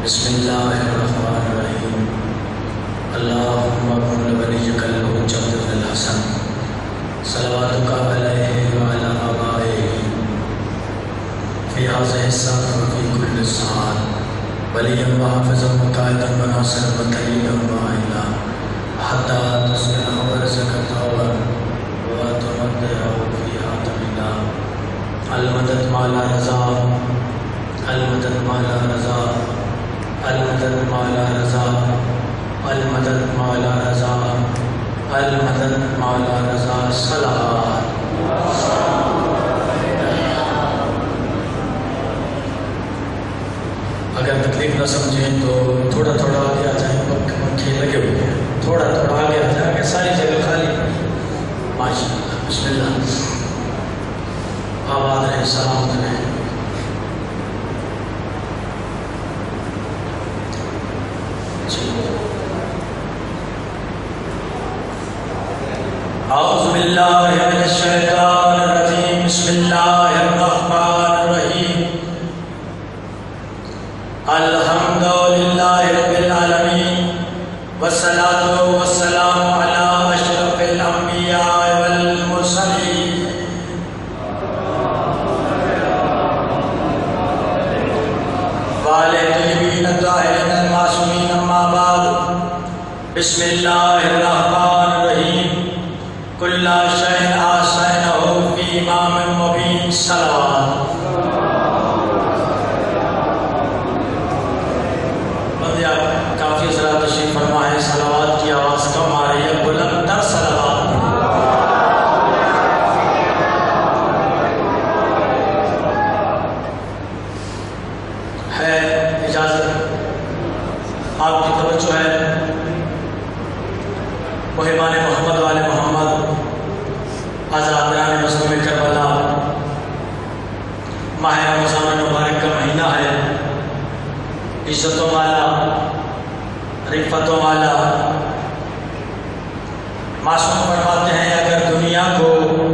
بسم اللہ الرحمن الرحیم اللہم کن ولیک الحجۃ بن الحسن صلواتک علیہ وعلی آبائہ فی ھذہ الساعۃ وفی کل ساعۃ ولیا وحافظا وقائدا وناصرا وطلیلا وعینا حتی تسکنہ ورزق طولا وتمتع فیہا طویلا المدد مالا رضا المدد مالا رضا المدد مالا رضا المدد مالا رضا المدد مالا رضا صلوات۔ اگر تکلیف نہ سمجھیں تو تھوڑا تھوڑا آگے آ جائیں، پنکھے لگے ہوئے ہیں، تھوڑا تھوڑا آگے آ جائیں کہ ساری جگہ خالی ماشاء اللہ۔ بسم اللہ، آباد رہے، سلامت رہے۔ اعوذ باللہ من الشیطان الرجیم، بسم اللہ الرحمن الرحیم، الحمد للہ رب العالمین والصلاة والسلام علی اشرف الانبیاء والمرسلین وعلی طیبین الطاہرین المعصومین، اما بعد، بسم اللہ الرحمن الرحیم، کل شیء احصینہ فی امام مبین، صلوات۔ بندے آپ کافی ذرا تشریف فرما ہے، صلوات کی آواز کم آ رہی ہے، بلند تر صلوات ہے۔ اجازت، آپ کی توجہ ہے، محبان محمد والے محمد، آزادران مظلوم کربلا، ماہ رمضان مبارک کا مہینہ ہے، عزتوں والا، رفتوں والا۔ معصوم فرماتے ہیں اگر دنیا کو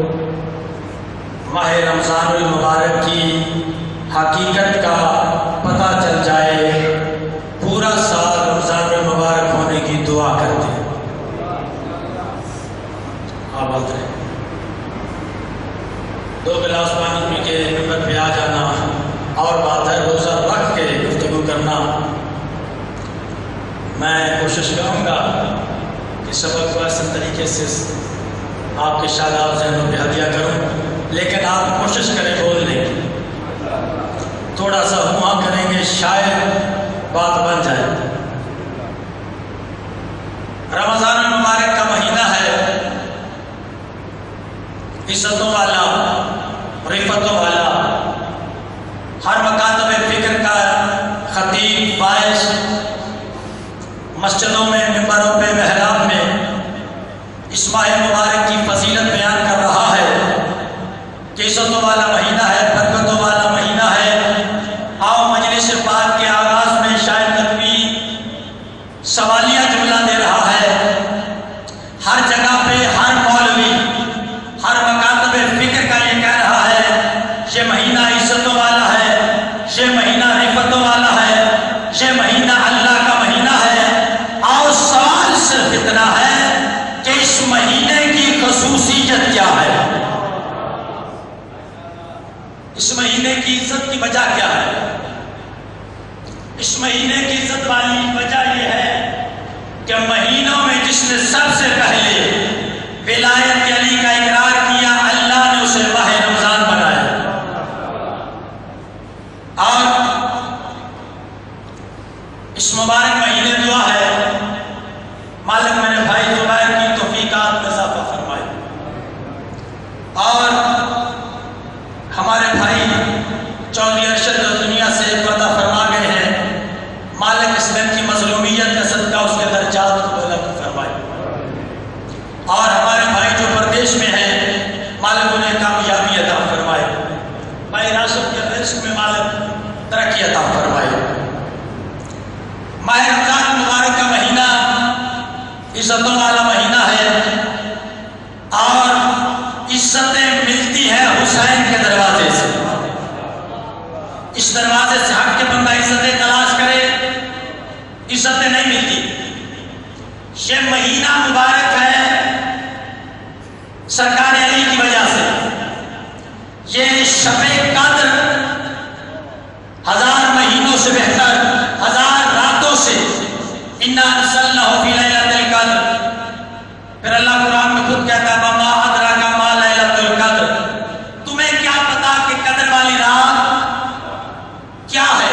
ماہ رمضان المبارک کی حقیقت کا پتہ چل جائے، پورا سال رمضان المبارک ہونے کی دعا کرتے ہیں۔ آباد رہے، دو گلاس پانی پی کے ممبر پہ آ جانا اور بات ہے، روزہ رکھ کے گفتگو کرنا۔ میں کوشش کروں گا کہ سبق کو احسن طریقے سے آپ کے شاداب ذہنوں پہ ہدیہ کروں، لیکن آپ کوشش کریں بولنے کی، تھوڑا سا ہواں کریں گے، شاید بات بن جائے۔ رمضان المبارک کا مہینہ ہے، عزتوں والا، رفتوں والا، ہر مکاتب فکر کا خطیب باعث مسجدوں میں، ممبروں پہ، محراب میں اس ماہ مبارک کی فضیلت بیان کر رہا ہے کہ عزتوں والا مہینہ ہے، برکتوں والا مہینہ ہے۔ آؤ مجلس پاک کے آغاز میں شاید تنویر سوالیہ جملہ دے رہا ہے، ہر جگہ پہ ہر مولوی، ہر مکاتب فکر کا یہ کہہ رہا ہے یہ مہینہ عزتوں والا ہے، یہ مہینہ رفتوں والا ہے، یہ مہینہ اللہ کا مہینہ ہے۔ اور سوال صرف اتنا ہے کہ اس مہینے کی خصوصیت کیا ہے، اس مہینے کی عزت کی وجہ کیا ہے؟ اس مہینے کی عزت والی وجہ یہ ہے کہ مہینوں میں جس نے سب سے پہلے ولایت علی کا اقرار کیا، اللہ نے اسے ماہ رمضان بنایا۔ اور اس مبارک مہینے دعا ہے مالک میں نے بھائی زبیر کی توفیقات میں اضافہ فرمائے، اور ہمارے بھائی چودھری ارشد دنیا سے پردہ فرما گئے ہیں، مالک اس دن کی مظلومیت کا صدقہ اس کے درجات کو بلند فرمائے، اور ہمارے بھائی جو پردیش میں ہیں مالک انہیں کامیابی عطا فرمائے، بھائی راشد کے رزق میں مالک ترقی عطا فرمائے۔ ماہ رمضان مبارک کا مہینہ عزتوں والا مہینہ ہے، اور عزتیں ملتی ہیں حسین کے دروازے سے۔ اس دروازے سے ہٹ کے بندہ عزتیں تلاش کرے سرکار علی کی وجہ سے یہ شب قدر 1000 مہینوں سے بہتر، 1000 راتوں سے، انا انزلناہ فی لیلۃ القدر. پھر اللہ قرآن میں خود کہتا ہے وما ادراک ما لیلۃ القدر. تمہیں کیا پتا کہ قدر والی رات کیا ہے؟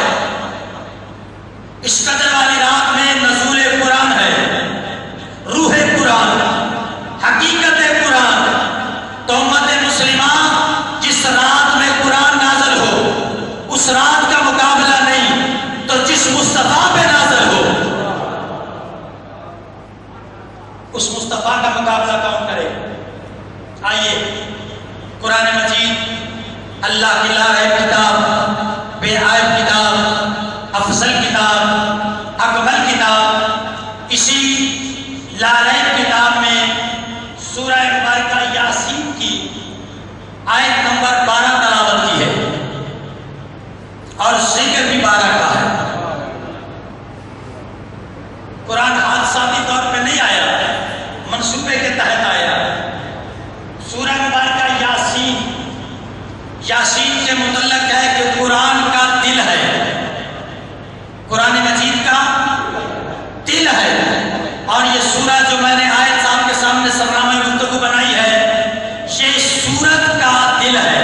اس قدر والی رات میں نزول قرآن ہے، روح قرآن، حقیقت قرآن. تو امت مسلمہ جس رات میں قرآن نازل ہو اس رات کا مقابلہ نہیں، تو جس مصطفیٰ پہ نازل ہو اس مصطفیٰ کا مقابلہ کون کرے؟ آئیے قرآن مجید اللہ کی لارب کتاب، بے عیب کتاب، افضل کتاب، اکمل کتاب. اسی لارب کتاب میں سورہ مبارکہ یاسین کی آیت نمبر 12 تلاوت کی ہے اور ذکر بھی 12 کا ہے. قرآن حادثاتی طور پہ نہیں آیا، منصوبے کے تحت آیا. سورہ مبارکہ یاسین، یاسین سے متعلق ہے کہ قرآن کا دل ہے، قرآن مجید کا دل ہے. اور یہ سورہ جو میں نے آیت صاحب کے سامنے سرنامہ گفتگو بنائی ہے، یہ سورت کا دل ہے.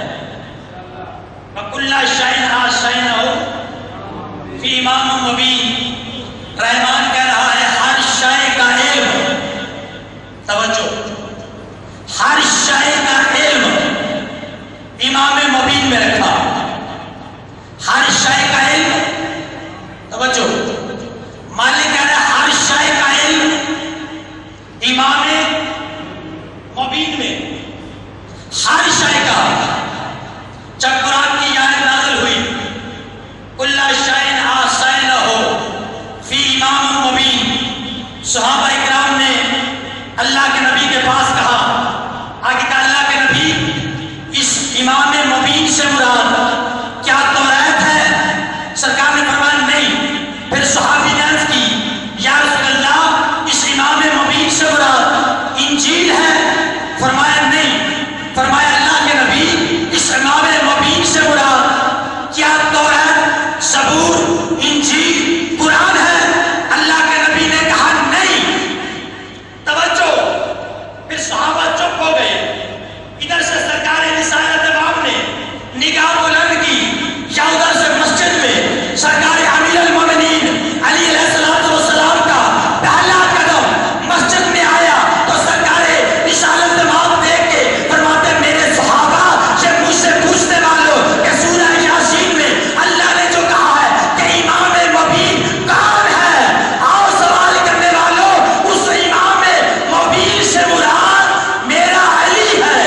وَكُلَّ شَيْءٍ آشَيْنَاهُ فِي إِمَامٍ مُبِينٍ. رحمان کہہ رہا ہے ہر شے کا علم، توجہ، ہر شے کا علم امام مبین میں رکھا. ہر شے کا علم، توجہ، مالک کہہ رہا ہے ہر شے کا علم امام مبین میں، ہر شے کا. جب قرآن کی آیت نازل ہوئی کل شیء احصیناہ فی امام مبین، صحابہ اکرام نے اللہ کے نبی کے پاس کہا، آگے کہا اللہ کے نبی اس امام مبین سے مراد کیا توریت ہے؟ سرکار نے فرمایا نہیں. پھر صحابی نے عرض کی یا رسول اللہ اس امام مبین سے مراد انجیل ہے؟ فرمایا نہیں. فرمایا اللہ کے نبی اس امام مبین سے مراد کیا توریت، زبور، انجیل، قرآن ہے؟ اللہ کے نبی نے کہا نہیں. توجہ، پھر صحابہ چپ ہو گئے. ادھر سے سرکار رسالت باب نے نگاہ بلند کی، یا ادھر سے مسجد میں سرکار امیر المومنین علی علیہ السلام کا پہلا قدم مسجد میں آیا تو سرکار رسالت باب دیکھ کے فرماتے میرے صحابہ یہ مجھ سے پوچھنے والوں کہ سورہ یاسین میں اللہ نے جو کہا ہے کہ امام مبین کون ہے، آؤ سوال کرنے والوں اس امام مبین سے مراد میرا علی ہے.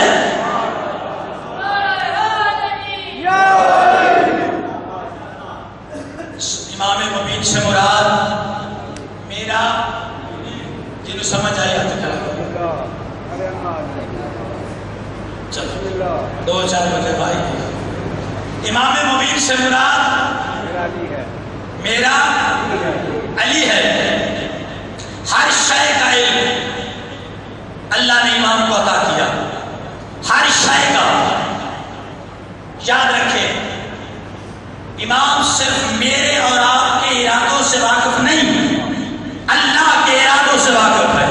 امام مبین سے مراد میرا، جنہوں سمجھ آئی ہاتھ کھڑا چلو 2-4 بجے بھائی. امام مبین سے مراد میرا علی ہے. ہر شے کا علم اللہ نے امام کو عطا کیا، ہر شے کا. یاد رکھیں امام صرف میرے اور آپ کے ارادوں سے واقف نہیں، اللہ کے ارادوں سے واقف ہے.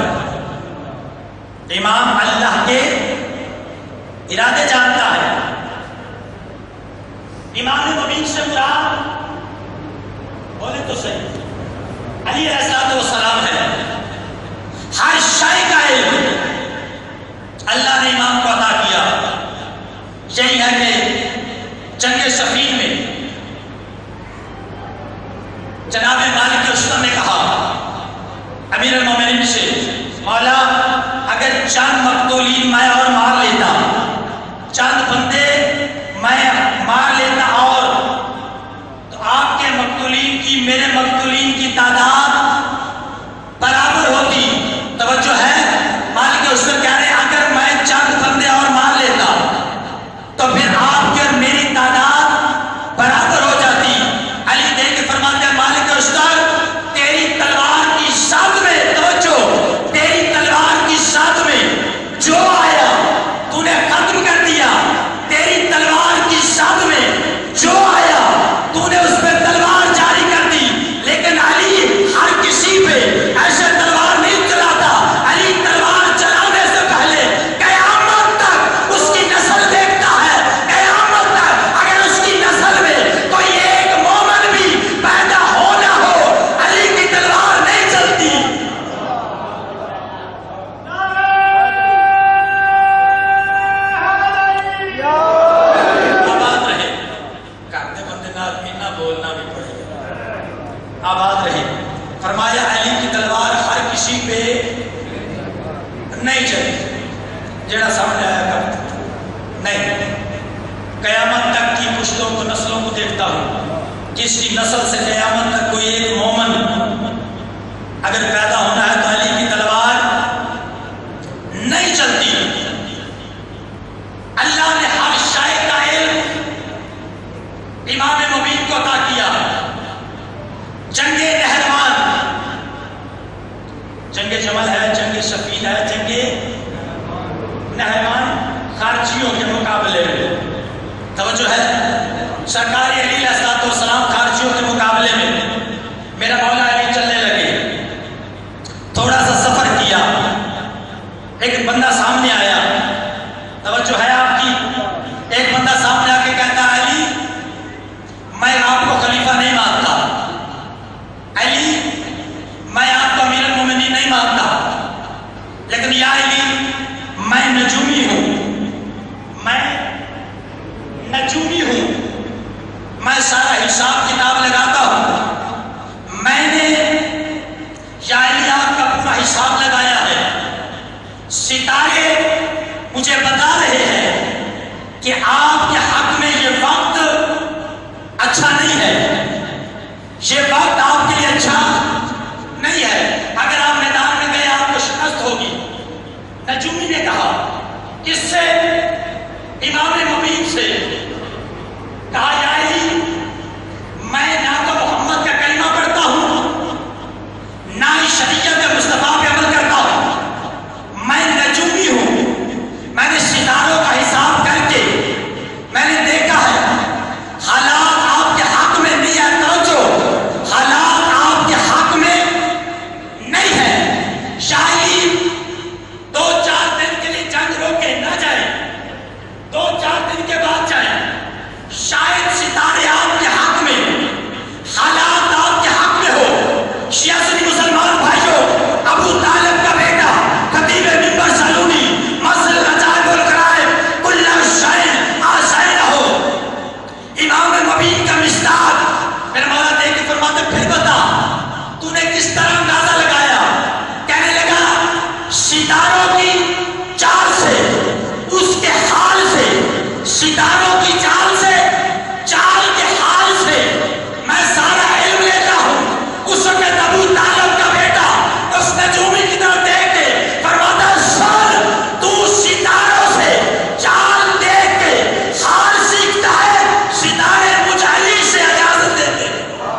امام اللہ کے ارادے جانتا ہے. امام مبین سے مراد بولے تو صحیح علی علیہ السلام ہے. ہر شے کا علم اللہ نے امام کو عطا کیا. یہی ہے کہ جنگ صفین میں جناب مالک اسلم نے کہا امیر المومنین سے، مولا اگر چند مقتولین میں اور مار لیتا، چند بندے میں مار لیتا اور تو آپ کے مقتولین کی میرے مقتولین کی تعداد برابر ہوتی. توجہ ہے، مالک اسلم کہہ رہے اگر میں چند بندے اور مار لیتا تو پھر آپ کی اور میری تعداد برابر ہو جاتی. علی دیکھ کے فرماتے ہیں مالک اسلم تیری تلوار کی ساتھ میں، توجہ، تیری تلوار کی ساتھ میں جو آیا آباد رہے. فرمایا علی کی تلوار ہر کسی پہ نہیں چلی. جڑا سامنے آیا کر نہیں. قیامت تک کی پشتوں کو نسلوں کو دیکھتا ہوں کہ اس کی نسل سے قیامت تک کوئی ایک مومن اگر پیدا ہونا ہے تو علی کی تلوار نہیں چلتی. اللہ نے ہر شے کا علم امام مبین کو عطا کیا. جنگ نہروان، جنگ جمل ہے، جنگ شفیل ہے، جنگ نہروان خارجیوں کے مقابلے میں. توجہ ہے، سرکار علی علیہ السلام خارجیوں کے مقابلے میں میرا مولا علی چلنے لگے. تھوڑا سا سفر کیا، ایک بندہ سامنے آیا. توجہ ہے آپ کی. ایک بندہ سامنے آ کے کہتا ہے علی میں آپ کو خلیفہ نہیں مانتا، علی میں آپ کو امیر المومنین نہیں مانتا، لیکن یا علی میں نجومی ہوں، میں نجومی ہوں، میں سارا حساب کتاب لگاتا ہوں. میں نے یا علی آپ کا پورا حساب لگایا ہے. ستارے مجھے بتا رہے ہیں کہ آپ کے حق میں یہ وقت اچھا نہیں ہے، یہ وقت آپ کے لیے اچھا نہیں ہے. اگر آپ میدان میں گئے آپ کو شکست ہوگی. نجومی نے کہا، کس سے؟ امام مبین سے. کہا یا علی میں نہ تو محمد کا کلمہ پڑھتا ہوں نہ ہی شریعت مصطفیٰ پہ عمل کرتا ہوں. میں نجومی ہوں. میں نے ستاروں کا حساب کر کے میں نے دیکھا ہے حالات آپ کے حق میں نہیں ہے. توجہ، حالات آپ کے حق میں نہیں ہے. شاید 2-4 دن کے لیے جنگ روکے نہ جائیں، 2-4 دن کے بعد جائیں. شاید ستارے آپ کے حق میں، حالات آپ کے حق میں ہو. شیعہ سنی مسلمان بھائیوں، ابو طالب کا بیٹا خطیب منبر سالونی مسل عجائب الغرائب کل شیء آشائن ہو، امام مبین کا مصداق میرا مولا دیکھ کے فرماتے پھر بتا تو نے کس طرح اندازہ لگایا؟ کہنے لگا ستاروں کی چال سے، اس کے حال سے، ستاروں کی چال سے، چال کے حال سے میں سارا علم لیتا ہوں. اس وقت ابو طالب کا بیٹا اس نجومی کی طرف دیکھ کے فرماتا سن تو ستاروں سے چال دیکھ کے حال سیکھتا ہے، ستارے مجھے علی سے اجازت دیتے.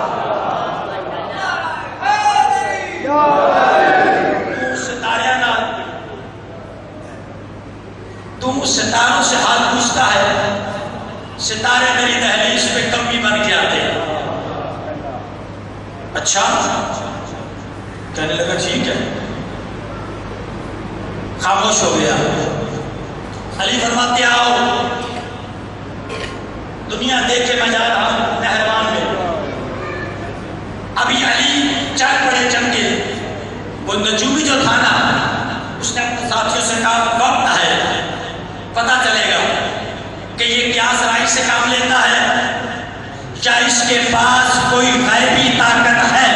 تو ستاروں سے حال پوچھتا ہے، ستارے میری دہلیز پہ کمی بن کے آتے. اچھا، کہنے لگا ٹھیک ہے. خاموش ہو گیا. علی فرماتے آؤ دنیا دیکھ کے میں جا رہا ہوں نہروان میں. ابھی علی چل پڑے چمکے. وہ نجومی جو تھا نا اس نے اپنے ساتھیوں سے کہا وقت ہے، پتہ چلے گا کہ یہ قیاس رائی سے کام لیتا ہے یا اس کے پاس کوئی غیبی طاقت ہے.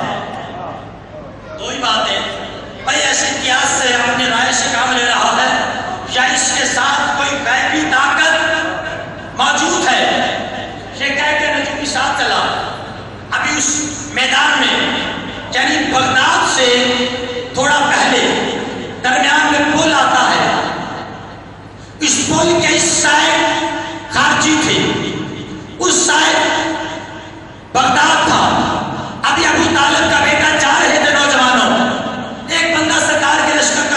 دو ہی بات ہے بھائی، ایسے قیاس سے اپنی رائے سے کام لے رہا ہے یا اس کے ساتھ کوئی غیبی طاقت موجود ہے. یہ کہہ کے نجومی ساتھ چلا. ابھی اس میدان میں یعنی بغداد سے تھوڑا پہلے درمیان میں پل آتا ہے. اس پل کے اس سائڈ خارجی تھے، اس سائڈ بغداد تھا. ابھی ابو طالب کا بیٹا جا رہے تھے نوجوانوں. ایک بندہ سرکار کے لشکر کا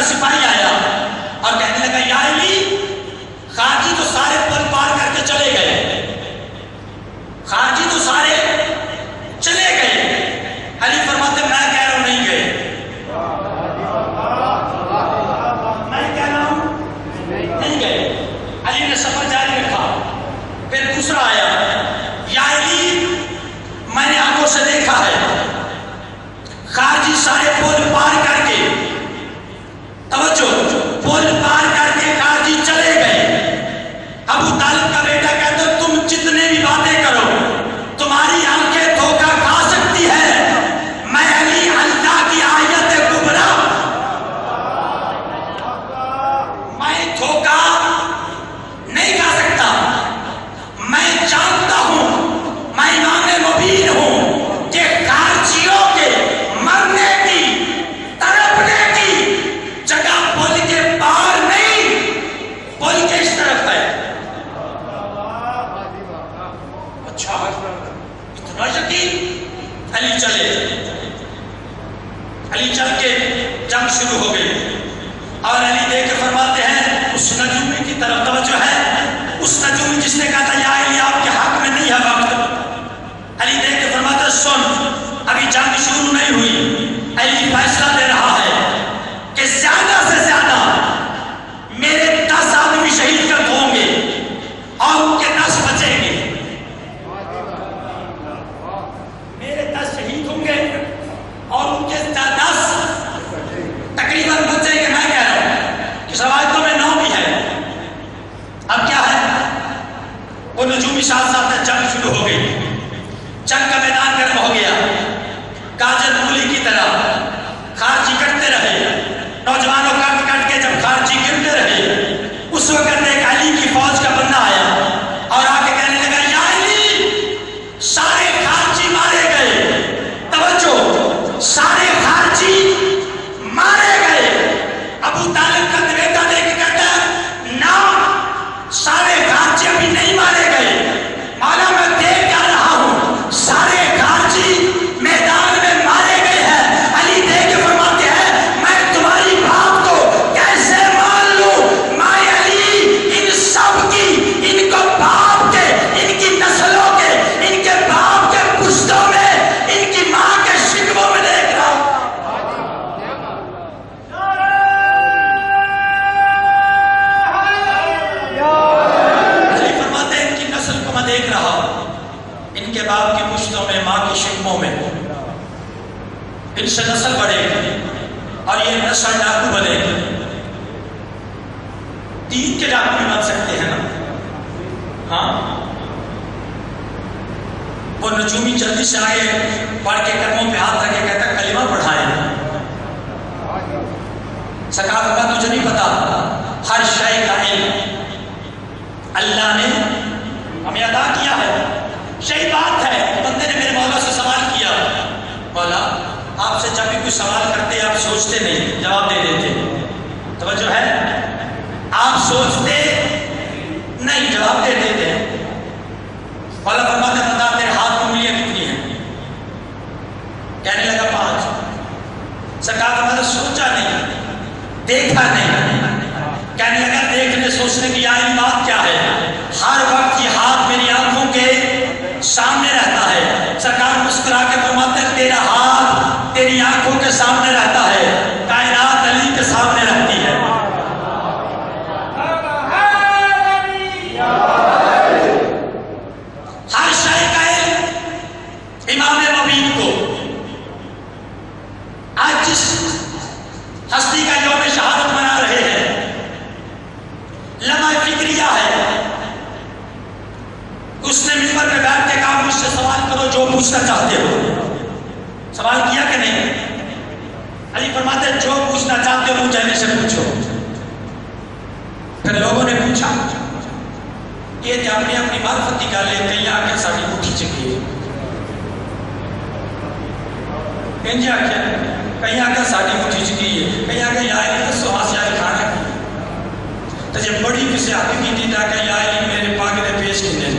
علی چلے، علی چل کے جنگ شروع ہو گئی، اور علی دیکھ کے فرماتے ہیں اس نجومی کی طرف توجہ ہے، اس نجومی جس نے کہا تھا یا علی آپ کے حق میں نہیں ہے وقت، علی دیکھ کے فرماتے ہیں سن ابھی جنگ شروع نہیں ہوئی، علی فیصلہ دے رہا ہے کہ زیادہ سے زیادہ میرے 10 آدمی شہید کر ہوں گے اور ان کے 10 بچیں گے، میرے 10 شہید ہوں گے اور ان کے 10 تقریباً بچیں گے۔ میں کہہ رہا ہوں کہ روایتوں میں 9 بھی ہے۔ اب کیا ہے، وہ نجومی ساتھ ساتھ جنگ شروع ہو گئی، جنگ کا میدان گرم ہو گیا، گاجر مولی کی طرح خارجی کٹتے رہے، نوجوانوں کٹ کٹ کے جب خارجی گرتے رہے، اس وقت ایک علی کی فوج کا بندہ آیا اور آ کے کہنے لگا یا علی سارے خارجی مارے گئے، توجہ سارے خارجی مارے گئے۔ ابو طالب کا بیٹا دیکھ کے کہتا ہے نا سارے خارجی ابھی نہیں مارے گئے، مولا میں دیکھ کیا رہا ہوں سارے خارجی میدان میں مارے گئے ہیں۔ علی دیکھ کے فرماتے ہیں میں تمہاری بات کو کیسے مان لوں، ماں علی ان سب کی، ان کو باپ کے، ان کی نسلوں کے، ان کے باپ کے پشتوں میں، ان کی ماں کے شکموں میں دیکھ رہا ہوں۔ علی فرماتے ہیں ان کی نسل کو میں دیکھ رہا ہوں، ان کے باپ کی پشتوں میں، ماں کی شکموں میں، ان سے نسل بڑھے گی اور یہ نسل ڈاکو بنے گی۔ دین کے ڈاکو بھی بن سکتے ہیں نا، ہاں۔ وہ نجومی جلدی سے آئے، پڑھ کے قدموں پہ ہاتھ رکھ کے کہتا کلمہ پڑھائیں۔ سرکار کا تجھے نہیں پتا ہر شے کا علم اللہ نے ہمیں عطا کیا ہے۔ صحیح بات ہے، بندے نے میرے مولا سے سوال کیا، مولا آپ سے جب بھی کوئی سوال کرتے آپ سوچتے نہیں، جواب دے دیتے، توجہ ہے، آپ سوچتے نہیں جواب دے دیتے۔ مولا فرماتے ہیں بتا تیرے ہاتھ میں انگلیاں کتنی ہیں؟ کہنے لگا 5۔ سرکار فرماتے سوچا نہیں، دیکھا نہیں، کہنے لگا دیکھنے سوچنے کی یہی بات کیا ہے، ہر وقت یہ ہاتھ میری آنکھوں کے سامنے رہتا ہے۔ سرکار مسکرا کے فرماتے ہیں تیرا ہاتھ تیری آنکھوں کے سامنے رہتا ہے، کائنات علی کے سامنے رہتی ہے۔ ہر شے کا علم امام مبین کو، آج جس ہستی کا یوم شہادت منا رہے ہیں، لمحہ فکریہ ہے، اس نے ممبر پہ بیٹھ کے کہا مجھ سے سوال کرو جو پوچھنا چاہتے ہو۔ سوال کیا کہ نہیں؟ علی فرماتے ہیں جو پوچھنا چاہتے ہو مجھے سے پوچھو۔ پھر لوگوں نے پوچھا، یہ تھے اپنی اپنی معرفت نکالے، کہیں آ کے ساڑی اٹھی چکی ہے، کہیں آ کے کہیں آ کے ساڑی اٹھی چکی ہے، کہیں آ کے یا علی تو سواس یا کھانا کی تو جب بڑی کسی حقیقی تھی تا کہ یا علی میرے پاک نے پیش کینے۔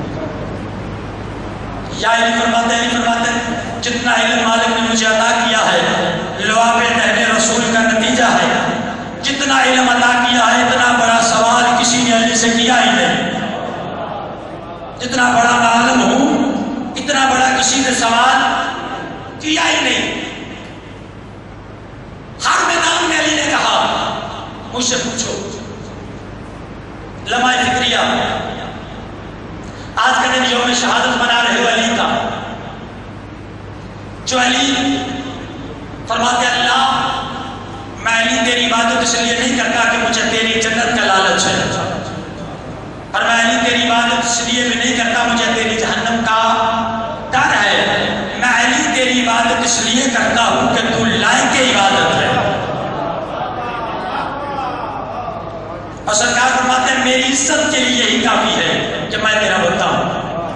یا علی فرماتے ہیں جتنا علم مالک نے مجھے عطا کیا ہے لواب نہج رسول کا نتیجہ ہے، جتنا علم عطا کیا ہے اتنا بڑا سوال کسی نے علی سے کیا ہی نہیں، جتنا بڑا میں عالم ہوں اتنا بڑا کسی نے سوال کیا ہی نہیں۔ ہر میدان میں علی نے کہا مجھ سے پوچھو۔ لمحہ فکریہ، آج کا دن یوم شہادت منا رہے ہو علی کا، جو علی فرماتے اللہ میں علی تیری عبادت اس لیے نہیں کرتا کہ مجھے تیری جنت کا لالچ ہے، اور میں علی تیری عبادت اس لیے بھی نہیں کرتا مجھے تیری جہنم کا ڈر ہے، میں علی تیری عبادت اس لیے کرتا ہوں کہ تو لائق عبادت ہے۔ اور سرکار فرماتے ہیں میری عزت کے لیے یہی کافی ہے کہ میں تیرا بندہ ہوں،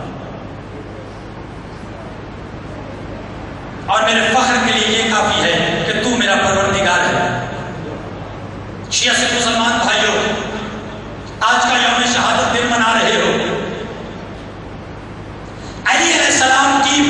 اور میرے فخر کے لیے یہ کافی ہے کہ تو میرا پروردگار ہے۔ شیعہ سے مسلمان بھائیوں، آج کا یوم شہادت دن منا رہے ہو، علی علیہ السلام کی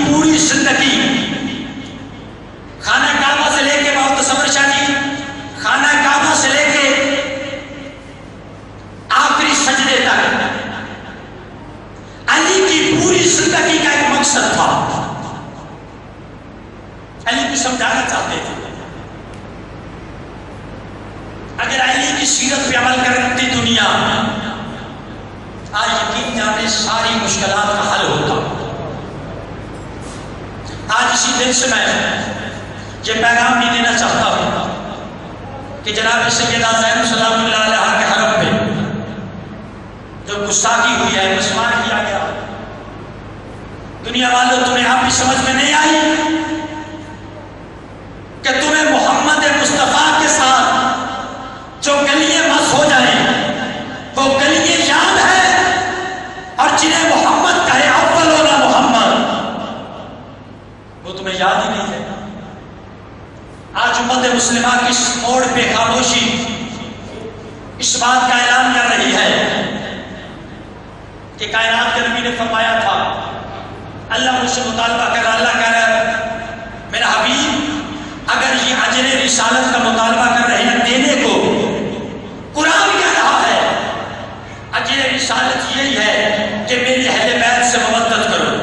علی کو سمجھانا چاہتے تھے اگر علی کی سیرت پہ عمل کرتی دنیا آج یقین جانے ساری مشکلات کا حل ہوتا. آج اسی دن سے میں یہ پیغام بھی دینا چاہتا ہوں کہ جناب سیدہ زینب سلام اللہ علیہ کے حرم میں جو گستاخی ہوئی ہے، مسلمان کیا گیا، دنیا والوں تمہیں آپ بھی سمجھ میں نہیں آئی کہ تمہیں محمد مصطفیٰ کے ساتھ جو گلیاں مس ہو جائیں وہ گلیاں یاد ہے، اور جنہیں محمد کہے اولونا محمد وہ تمہیں یاد ہی نہیں ہے. آج امت مسلمہ کی اس موڑ پہ خاموشی اس بات کا اعلان کر رہی ہے کہ کائنات کے نبی نے فرمایا تھا، اللہ مجھ سے مطالبہ کر رہا، اللہ کہہ رہا ہے میرا حبیب اگر یہ اجر رسالت کا مطالبہ کر رہے ہیں دینے کو، قرآن کہہ رہا ہے اجر رسالت یہی ہے کہ میری اہل بیت سے مودت کرو.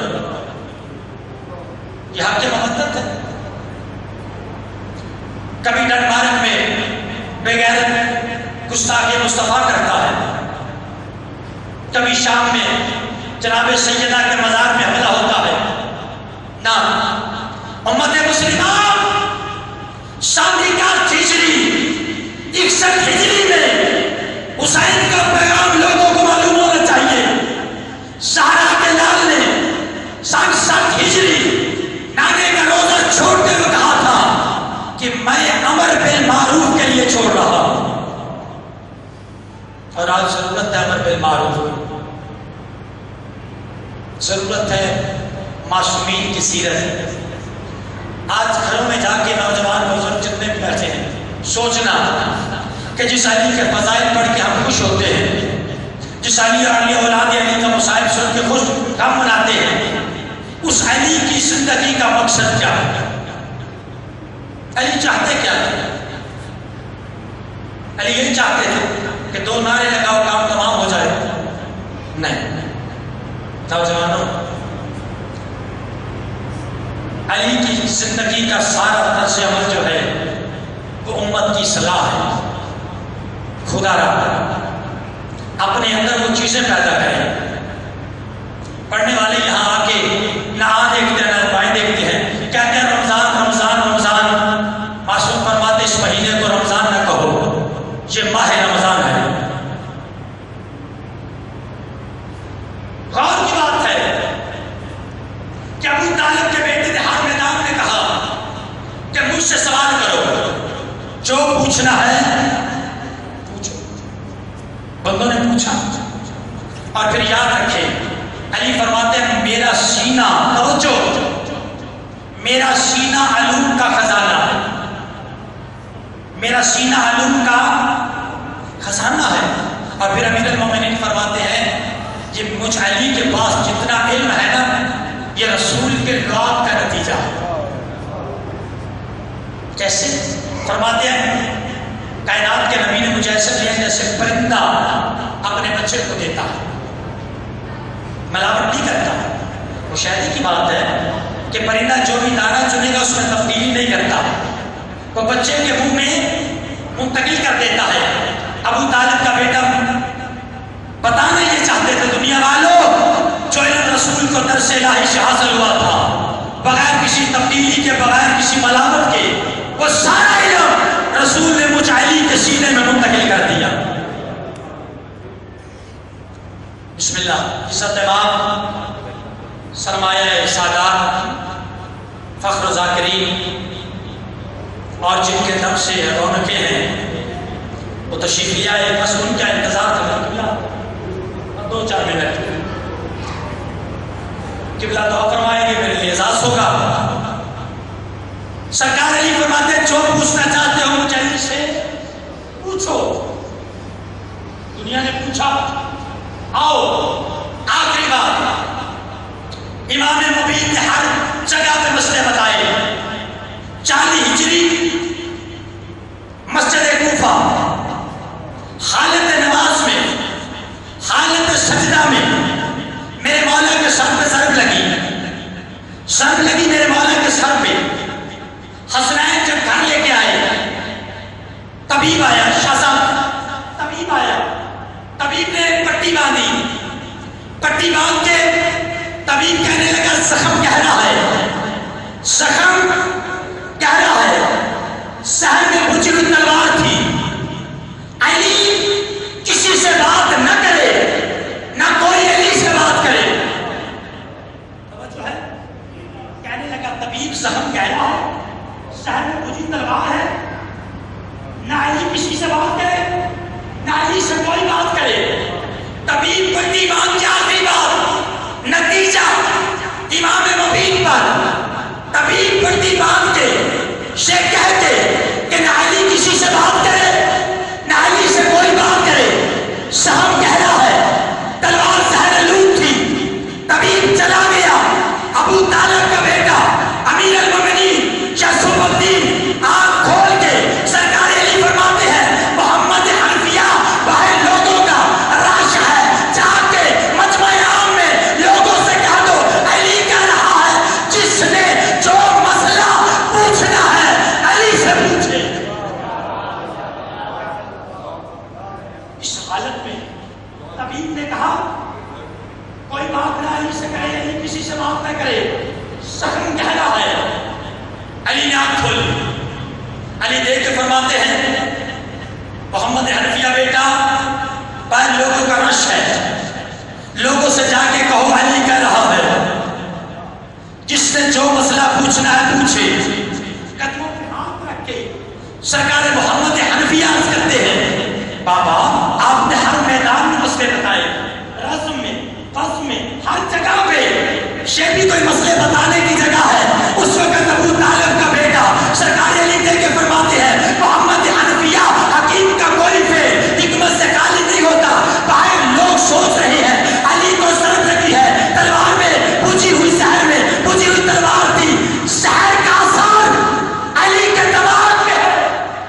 یہ حق مودت ہے. کبھی ڈنمارک میں بغیر گستاخی مصطفیٰ کرتا ہے، کبھی شام میں جناب سیدہ کے مزار میں حملہ ہوتا ہے. نہ امت مسلمہ شادی کا ہجری 61 ہجری میں حسین کا پیغام لوگوں کو معلوم ہونا چاہیے. زہرا کے لال نے 67 ہجری نانے کا روزہ چھوڑتے ہوئے کہا تھا کہ میں امر بالمعروف کے لیے چھوڑ رہا ہوں، اور آج ضرورت ہے امر بالمعروف، ضرورت ہے معصومین کی سیرت. آج گھروں میں جا کے نوجوان بزرگ جتنے بھی بیٹھے ہیں سوچنا کہ جس علی کے فضائل پڑھ کے ہم خوش ہوتے ہیں، جس علی اور علی اولاد علی کا مصائب سن کے خوش ہم مناتے ہیں، اس علی کی زندگی کا مقصد کیا ہے؟ علی چاہتے کیا تھے؟ علی یہی چاہتے تھے کہ 2 نعرے لگاؤ کام تمام ہو جائے؟ نہیں. نوجوانوں، علی کی زندگی کا سارا طرز عمل جو ہے وہ امت کی صلاح ہے. خدا را اپنے اندر وہ چیزیں پیدا کریں. پڑھنے والے یہاں آ کے نہ آ دیکھتے ہیں نہ بائیں دیکھتے ہیں، کیا کیا رمضان رمضان رمضان. معصوم فرماتے اس مہینے کو رمضان نہ کہو، یہ ماہ رمضان ہے. غور کی بات ہے کہ ابو طالب کے بیٹے دہار میدان نے کہا کہ مجھ سے سوال کرو، جو پوچھنا ہے پوچھو. بندوں نے پوچھا اور پھر یاد رکھے علی فرماتے ہیں میرا سینہ، توجہ، میرا سینہ علوم کا خزانہ ہے، میرا سینہ علوم کا خزانہ ہے. اور پھر امیر المومنین فرماتے ہیں یہ مجھ علی کے پاس جتنا علم ہے نا یہ رسول کے لعاب کا نتیجہ ہے. کیسے؟ فرماتے ہیں کائنات کے نبی نے مجھے ایسے دیا جیسے پرندہ اپنے بچے کو دیتا ہے، ملاوٹ نہیں کرتا. وہ شاعری کی بات ہے کہ پرندہ جو بھی دانہ چنے گا اس میں تبدیلی نہیں کرتا، وہ بچے کے منہ میں منتقل کر دیتا ہے. ابو طالب کا بیٹا بتانا یہ چاہتے تھے دنیا والوں جو علم رسول کو درس الہی سے حاصل ہوا تھا بغیر کسی تبدیلی کے، بغیر کسی ملامت کے، وہ سارا علم رسول نے مجھ علی کے سینے میں منتقل کر دیا. بسم اللہ. عزت امام، سرمایہ سادات، فخر ذاکرین اور جن کے دم سے رونقیں ہیں وہ تشریف لیا ہے. بس ان کا انتظار کرنا 2-4 منٹ. قبلہ دعا فرمائیں گے، میرے لیے اعزاز ہوگا. سرکار علی فرماتے ہیں جو پوچھنا چاہتے ہو مجھ علی سے پوچھو. دنیا نے پوچھا. آؤ آخری بات، امام مبین نے ہر جگہ پہ مسئلے بتائے. 40 ہجری مسجد کوفہ حالت نماز میں، حالت سجدہ میں میرے مولا کے سر پہ ضرب لگی، ضرب لگی میرے مولا کے سر پہ. حسنین جب گھر لے کے آئے، طبیب آیا، شاہ صاحب طبیب آیا، طبیب نے پٹی باندھی، پٹی باندھ کے طبیب کہنے لگا زخم گہرا ہے، زخم گہرا ہے، سر میں بجھی ہوئی تلوار تھی، علی کسی سے بات نہ کرے، نہ کوئی علی سے بات کرے۔ توجہ ہے؟ کہنے لگا طبیب زخم گہرا ہے، سر میں بجھی تلوار ہے، نہ علی کسی سے بات کرے، نہ علی سے کوئی بات کرے۔ طبیب پٹی باندھ کے آخری بات، نتیجہ امام مبین پر طبیب پٹی باندھ کے یہ کہہ کے کہ نہ علی کسی سے بات کرے، نہ علی سے کوئی بات کرے، زخم گہرا ہے، تلوار زہر آلود تھی، طبیب چلا گیا۔ ابو طالب کا بیٹا امیر المومنین شمس الدین آنکھ کھول کے سرکار علی فرماتے ہیں محمد حنفیہ باہر لوگوں کا راش ہے، جا کے مجمع عام میں لوگوں سے کہہ دو علی کہہ رہا ہے جس نے جو مسئلہ پوچھنا ہے علی سے پوچھے۔ اس حالت میں طبیب نے کہا کوئی بات نہ علی سے کرے، علی کسی سے بات نہ کرے، زخم گہرا ہے۔ علی نے آنکھ کھول، علی دیکھ کے فرماتے ہیں محمد حنفیہ بیٹا باہر لوگوں کا رش ہے، لوگوں سے جا کے کہو علی کہہ رہا ہے جس نے جو مسئلہ پوچھنا ہے پوچھے۔ قدموں پہ ہاتھ رکھ کے سرکار محمد حنفیہ عرض کرتے ہیں بابا آپ نے ہر میدان میں مسئلے بتائے، رزم میں، فضم میں، ہر جگہ پہ، یہ بھی کوئی مسئلے بتانے کی جگہ ہے۔ اس وقت ابو طالب کا بیٹا سرکار علی دے کے فرماتے ہیں محمد حنفیہ حکیم کا کوئی فعل حکمت سے خالی نہیں ہوتا۔ باہر لوگ سوچ رہے ہیں علی کو ضرب لگی ہے، تلوار میں بجھی ہوئی، زہر میں بجھی ہوئی تلوار تھی، زہر کا اثر علی کے دماغ میں ہے۔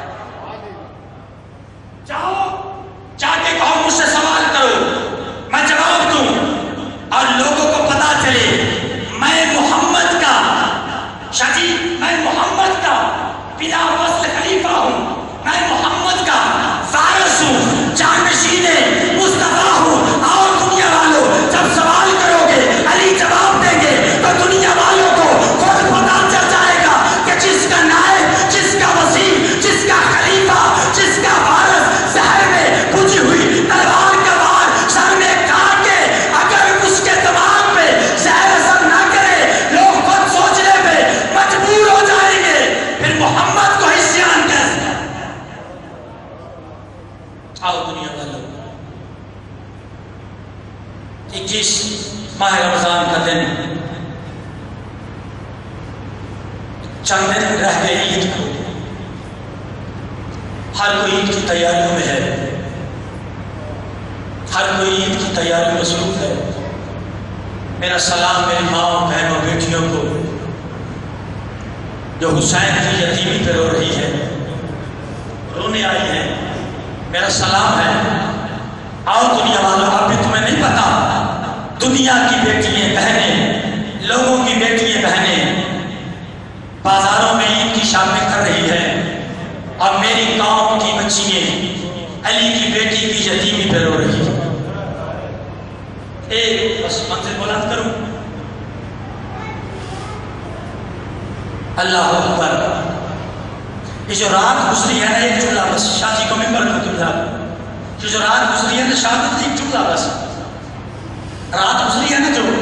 جاؤ جا کے کہو مجھ سے سوال کرو، میں جواب دوں اور لوگوں کو پتا چلے میں محمد کا شاجی، میں محمد کا بلا وصل خلیفہ ہوں، میں محمد کا وارث ہوں، جانشین مصطفیٰ ہوں۔ اور دنیا والوں جب سوال کرو گے علی جواب دیں گے تو دنیا والوں کو خود پتا چل جائے گا کہ جس کا نائب، جس کا وزیر، جس کا خلیفہ، جس کا وارث زہر میں بجھی ہوئی تلوار کا وار سر میں کاٹ کے اگر اس کے دماغ پہ زہر اثر نہ کرے لوگ خود سوچنے پہ مجبور ہو جائیں گے پھر محمد کو عصیان کیسے۔ آؤ دنیا والوں، 21 ماہ رمضان کا دن، چند دن رہ گئے عید کو، ہر کوئی عید کی تیاریوں میں ہے، ہر کوئی عید کی تیاری مصروف ہے۔ میرا سلام میری ماں بہنوں بیٹیوں کو جو حسین کی یتیمی پہ رو رہی ہے، رونے آئی ہے، میرا سلام ہے۔ آؤ دنیا والوں، اب بھی تمہیں نہیں پتا دنیا کی بیٹیاں بہنیں، لوگوں کی بیٹیاں بہنیں بازاروں میں عید کی شاپنگ کر رہی ہے اور میری قوم کی بچیاں علی کی بیٹی کی یتیمی پہ رو رہی ہے۔ ایک بس منزل بلند کروں، اللہ اکبر۔ یہ جو رات گزری ہے نا، ایک جملہ بس، شاہ جی کو ممبر کو تم یہ جو رات گزری ہے نا، شاہ ایک جملہ بس، رات گزری ہے نا جو،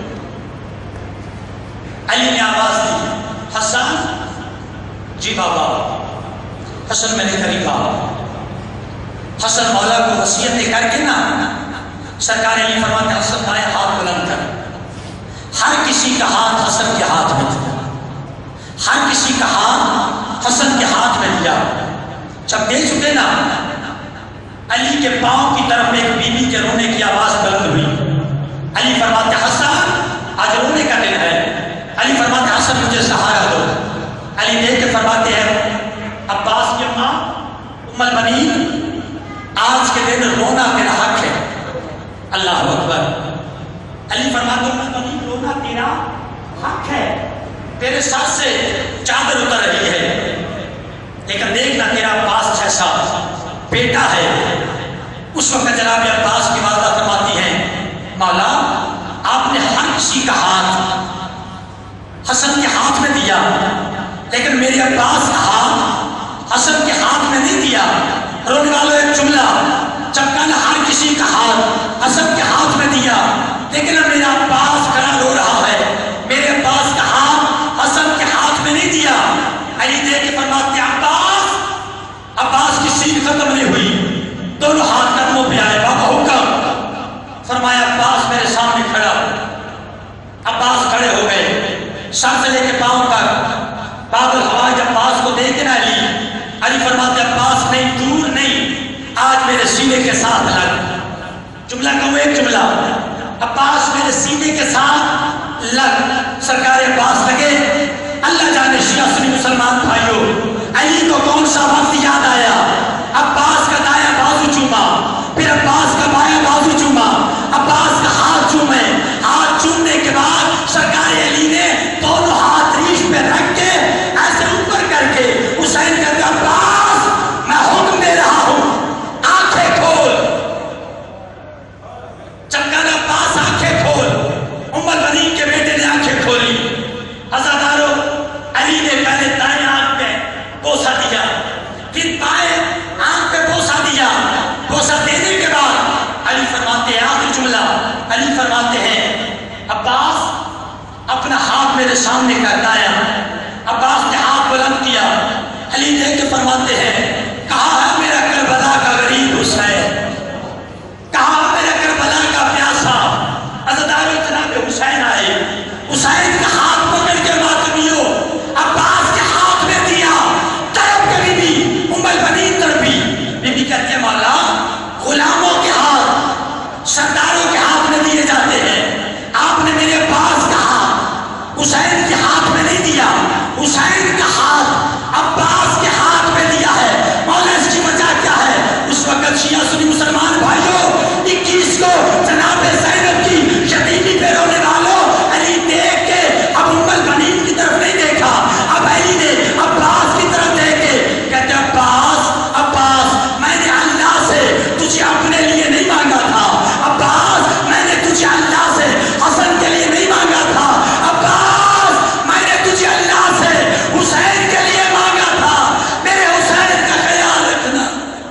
علی نے آواز دی حسن، جی بابا، حسن میرے قریب آ۔ حسن مولا کو وصیتیں کر کے نا سرکار علی فرماتے ہیں حسن بھائی ہاتھ بلند کر۔ ہر کسی کا ہاتھ حسن کے ہاتھ میں تھا، ہر کسی کا ہاتھ حسن کے ہاتھ میں دیا۔ جب دے چکے نا، علی کے پاؤں کی طرف ایک بی بی کے رونے کی آواز بلند ہوئی۔ علی فرماتے ہیں حسن آج رونے کا دن ہے۔ علی فرماتے ہیں حسن مجھے سہارا دو۔ علی دیکھ کے فرماتے ہیں عباس کی اماں ام البنین، آج کے دن رونا میرا حق ہے۔ اللہ اکبر۔ علی فرماتے ہیں ام البنین رونا تیرا حق ہے، تیرے ساتھ سے چادر اتر رہی ہے، اس وقت جناب عباس کی والدہ فرماتی ہیں مولا آپ نے ہر کسی کا ہاتھ حسن کے ہاتھ میں دیا، لیکن میرے عباس کا ہاتھ حسن کے ہاتھ میں نہیں دیا۔ رونے والوں ایک جملہ، چپکا نے ہر کسی کا ہاتھ حسن کے ہاتھ میں دیا، لیکن میرا عباس کھڑا رو رہا ہے، میرے عباس کا ہاتھ حسن کے ہاتھ میں نہیں دیا۔ علی دے کے فرماتے عباس کی سین ختم نہیں ہوئی، دونوں ہاتھ قدموں پہ آئے، بابا حکم فرمایا عباس میرے سامنے کھڑا۔ عباس کھڑے ہو گئے، سر سے لے کے پاؤں تک باب الحواج عباس کو دیکھ نہ لی۔ علی فرماتے عباس نہیں، دور نہیں، آج میرے سینے کے ساتھ لگ۔ جملہ کہوں ایک جملہ، عباس میرے سینے کے ساتھ لگ۔ سرکار عباس لگے۔ اللہ جانے شیعہ سنی مسلمان بھائیوں، علی کو کون سا وقت یاد آیا؟ عباس کا دایاں بازو چوما، پھر عباس کا بایاں بازو چوما، عباس کا ہاتھ چومے۔ ہاتھ چومنے کے بعد سرکار علی نے دونوں ہاتھ ریش پہ رکھ کے ایسے اوپر کر کے حسین کہتے عباس میں حکم دے رہا ہوں، آنکھیں کھول۔ چمکانا عباس آنکھیں کھول۔ ام البنین کے بیٹے نے آنکھیں کھولی۔ عزادارو علی نے پہلے دائیں آنکھ پہ بوسہ دیا، پھر بائیں آنکھ پہ بوسہ دیا۔ بوسہ دینے کے بعد علی فرماتے ہیں آخر جملہ، علی فرماتے ہیں عباس اپنا ہاتھ میرے سامنے کرتا ہے۔ عباس نے ہاتھ بلند کیا، علی دیکھ کے فرماتے ہیں کہاں ہے میرا کربلا کا غریب حسین، کہاں میرا کربلا کا پیاسا؟ عزادارو جناب حسین آئے، حسین کا ہاتھ پکڑ کے ماتمیوں عباس کے ہاتھ میں دیا۔ طرف کبھی بھی ام البنین تڑپی، بی بی کہتے ہیں مولا غلاموں کے ہاتھ سرداروں کے ہاتھ میں دیے جاتے ہیں، آپ نے میرے عباس کا ہاتھ حسین کے ہاتھ میں نہیں دیا، حسین کا ہاتھ عباس کے ہاتھ میں دیا ہے۔ مولا اس کی وجہ کیا ہے؟ اس وقت شیعہ سنی مسلمان بھائیوں 21 کو جناب زینب کی یتیمی پہ رونے والوں، علی دیکھ کے اب ام البنین کی طرف نہیں دیکھا، اب علی نے عباس کی طرف دیکھ کے کہتے عباس عباس میں نے اللہ سے تجھے اپنے لیے نہیں مانگا تھا، عباس میں نے تجھے اللہ سے حسن کے لیے نہیں مانگا تھا، عباس میں نے تجھے اللہ سے حسین کے لیے مانگا تھا، میرے حسین کا خیال رکھنا۔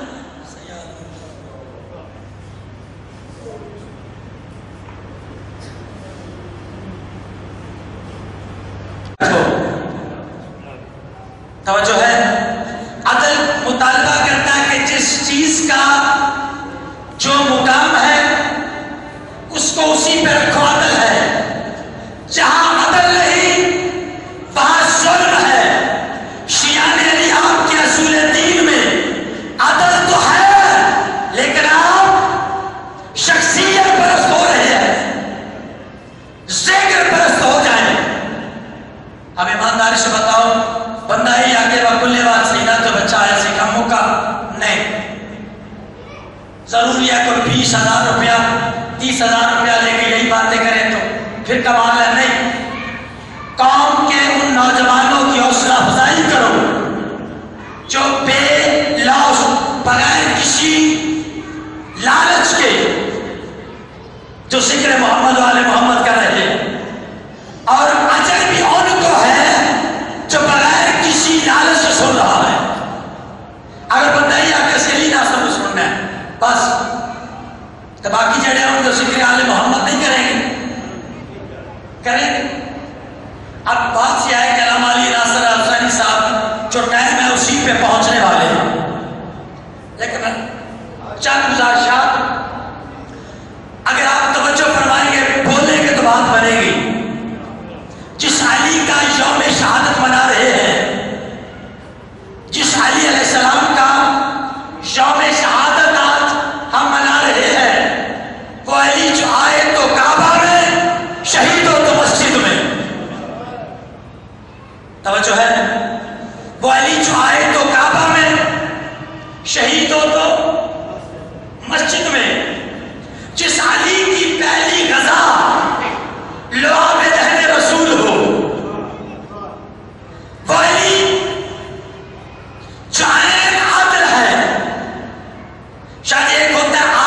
توجہ ہے، عدل مطالبہ کرتا ہے کہ جس چیز کا جو مقام ہے اس کو اسی پہ رکھو، عدل ہے۔ جہاں عدل نہیں وہاں ظلم ہے۔ شیعان علی آپ کے اصول دین میں عدل تو ہے، لیکن آپ شخصیت پرست ہو رہے ہیں، ذکر پرست ہو جائیں۔ اب ایمانداری سے بتاؤ، بندہ ہی آگے وکلے بات سینا تو بچہ ایسے کموں کا نہیں، ضروری ہے کوئی 20,000 روپیہ 30,000 روپیہ لے کے یہی باتیں کریں تو پھر کمال ہے؟ نہیں، قوم کے ان نوجوانوں کی حوصلہ افزائی کرو جو بے لوث بغیر کسی لالچ کے جو ذکر محمد و آل محمد کر رہے ہیں، اور اجر بھی ان کو ہے جو بغیر کسی لالچ سے سن رہا ہے۔ اگر بندہ ہی آ کے سیلی نہ سننا ہے بس، تو باقی جڑے ہوں جو ذکر آل محمد نہیں کریں گے، کریں گے۔ اب بات سے آئے کہ علامہ علی ناصر افسانی صاحب جو ٹائم ہے اسی پہ پہنچنے والے ہیں، لیکن چند گزارشات اگر آپ توجہ فرمائیں گے بولیں گے تو بات بنے گی۔ جس علی کا یوم شہادت منا رہے ہیں، جس علی علیہ السلام کا یوم شہادت آج ہم منا رہے ہیں، وہ علی جو آئے تو کعبہ میں، شہید ہو تو مسجد میں۔ توجہ ہے، وہ علی جو آئے تو کعبہ میں، شہید ہو تو مسجد میں۔ جس علی کی پہلی غزا لعاب دہن رسول ہو، وہ علی جو عین عدل ہے۔ شاید ایک ہوتا ہے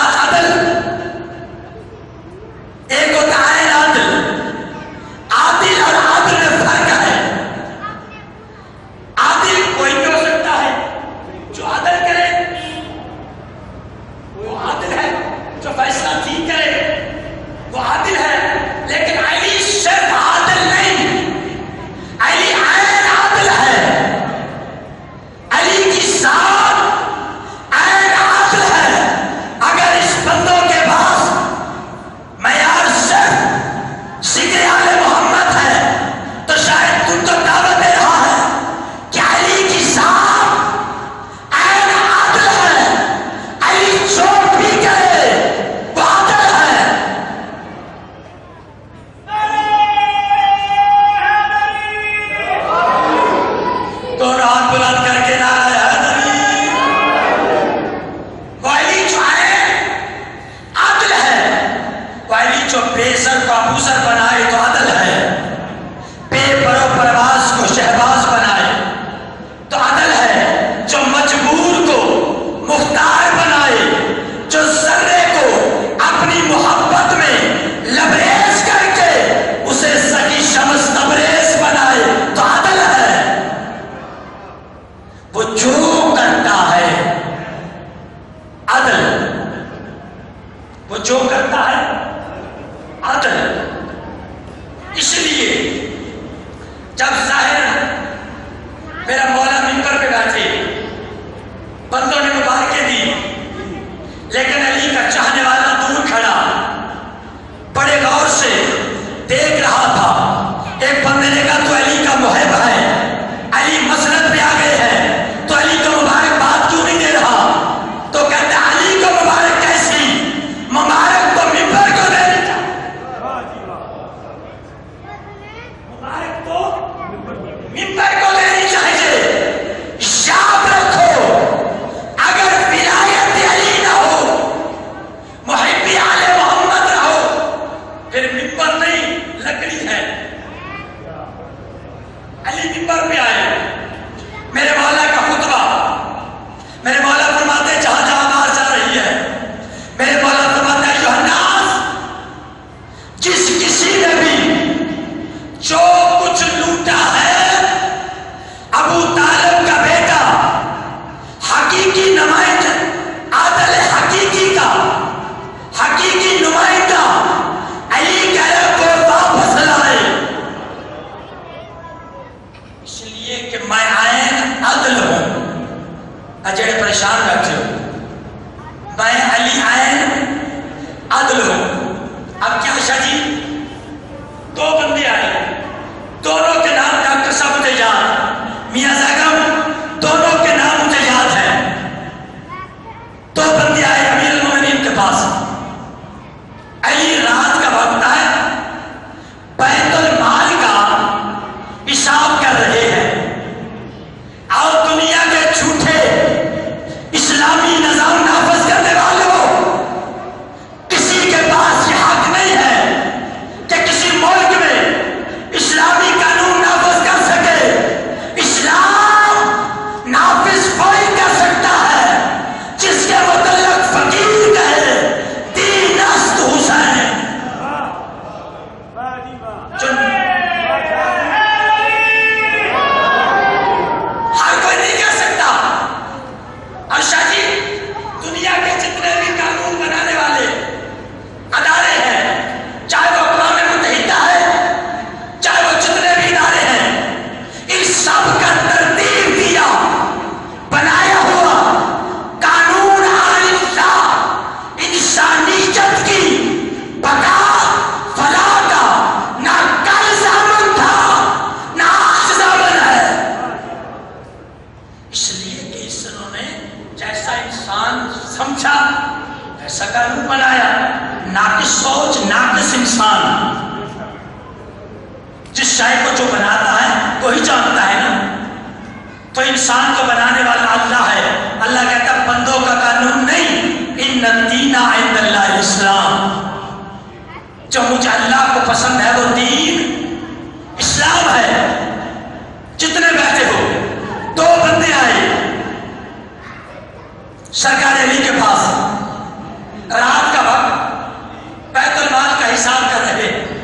جب ظاہر میرا مولا منبر پہ بیٹھے، بندوں نے مبارکیں دی، لیکن علی کا چاہنے والا دور کھڑا بڑے غور سے دیکھ رہا تھا۔ ایک بندے نے کہا تو علی کا محب ہے، علی مسند پہ آ گئے ہیں، تو علی کو مبارکباد کیوں نہیں دے رہا؟ تو کہتے ہیں علی کو مبارک کیسی، مبارک تو منبر کو دینی چاہیے، مبارک تو منبر کو دینی چاہیے۔ یاد رکھو اگر ولایت علی نہ ہو، محبی آل محمد نہ ہو، پھر منبر نہیں لکڑی ہے۔ علی منبر پہ آئے، میرے مولا کا خطبہ، میرے مولا فرماتے ہیں جہاں جہاں آواز جا رہی ہے، میرے مولا فرماتے ہیں ایھا الناس، جس کسی نے بھی جو کچھ لوٹا ہے، ابو طالب کا بیٹا حقیقی نمائندہ، عادل حقیقی کا حقیقی نمائندہ علی کہہ کو واپس لائے، اس لیے کہ میں عین عدل ہوں۔ اجڑے پریشان بیٹھے ہو، میں علی عین عدل ہوں۔ اب کیا شاہ جی، دو بندے آئے، دونوں کے نام ڈاکٹر صاحب مجھے یاد، میاں زاگم، دونوں کے نام مجھے یاد ہیں۔ دو بندے آئے امیر المومنین کے پاس، علی رات کا وقت ہے، بیت المال کا حساب کر رہے ہیں، اور دنیا کے جھوٹے اسلامی نظام نافذ کرنے والوں، کسی کے پاس یہ حق نہیں ہے کہ کسی ملک میں اسلامی قانون نافذ کر سکے۔ اسلام نافذ وہی کر سکتا ہے جس کے متعلق فقیر کہے دین است حسین۔ ہر کوئی نہیں کہہ سکتا۔ اور شاہ جی، دنیا کے جتنے بھی قانون بنانے والے ادارے ہیں، چاہے وہ اقوام متحدہ ہے، چاہے وہ جتنے بھی ادارے ہیں، ان سب کا ترتیب دیا بنایا ہوا قانون انسانیت کی بقا فلاح کا نہ کل ضامن تھا نہ آج ضامن ہے۔ اس لیے کہ انہوں نے جیسا انسان سمجھا ایسا قانون بنایا۔ ناقص سوچ، ناقص انسان، جس شے کو جو بناتا ہے وہی جانتا ہے نا۔ تو انسان کو بنانے والا اللہ ہے۔ اللہ کہتا ہے بندوں کا قانون نہیں، ان الدین عند اللہ الاسلام، جو مجھے اللہ کو پسند ہے وہ دین اسلام ہے۔ جتنے بیٹھے ہو، دو بندے آئے سرکار علی کے پاس، رات کا وقت، بیت المال کا حساب کر رہے،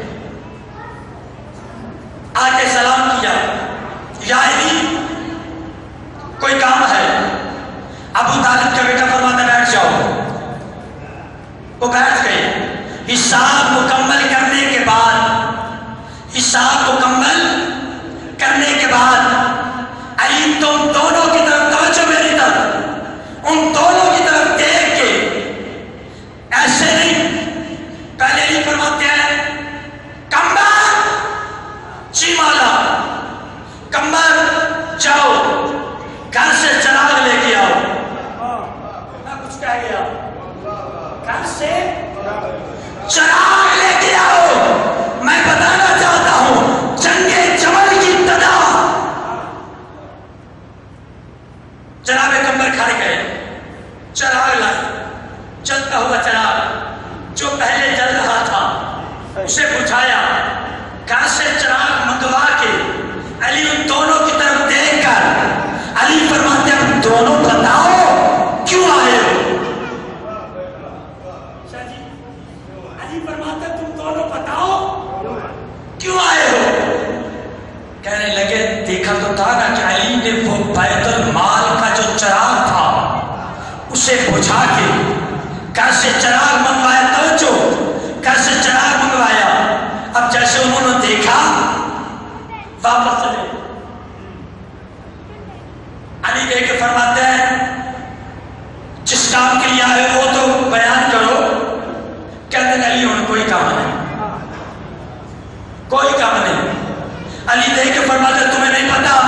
آ کے سلام کیا، یا علی کوئی کام ہے؟ ابو طالب کا بیٹا فرماتا بیٹھ جاؤ، وہ بیٹھ گئے۔ حساب مکمل کرنے کے بعد، حساب مکمل کرنے کے بعد علی تم دونوں کی طرف توجہ، میری طرف، ان دونوں کی طرف دیکھ کے ایسے نہیں، پہلے علی فرماتے ہیں کمبر جی مولا، کمبر جاؤ گھر سے چراغ لے کے آؤ۔ میں کچھ کہہ گیا، گھر سے چراغ لے کے آؤ۔ میں بتانا چاہتا ہوں جنگ جمل کی ابتدا، جناب کمبر کھڑے گئے، چراغ لائے، چلتا ہوا چراغ جو پہلے جل رہا تھا اسے بجھایا، گھر سے چراغ منگوا کے علی ان دونوں کی طرف دیکھ کر علی فرماتے ہیں اب دونوں بتاؤ کیوں آئے ہو؟ علی فرماتے ہیں تم دونوں بتاؤ کیوں آئے ہو؟ کہنے لگے دیکھا تو تھا نا کہ علی نے وہ بیت المال کا جو چراغ تھا اسے بجھا کے گھر سے چراغ منگوایا، توجہ، گھر سے چراغ منگوایا۔ اب جیسے انہوں نے دیکھا واپس چلے. علی دیکھ کے فرماتے ہیں جس کام کے لیے آئے وہ تو بیان کرو. کہتے ہیں علی ان کوئی کام نہیں, کوئی کام نہیں. علی دیکھ کے فرماتے ہیں تمہیں نہیں پتا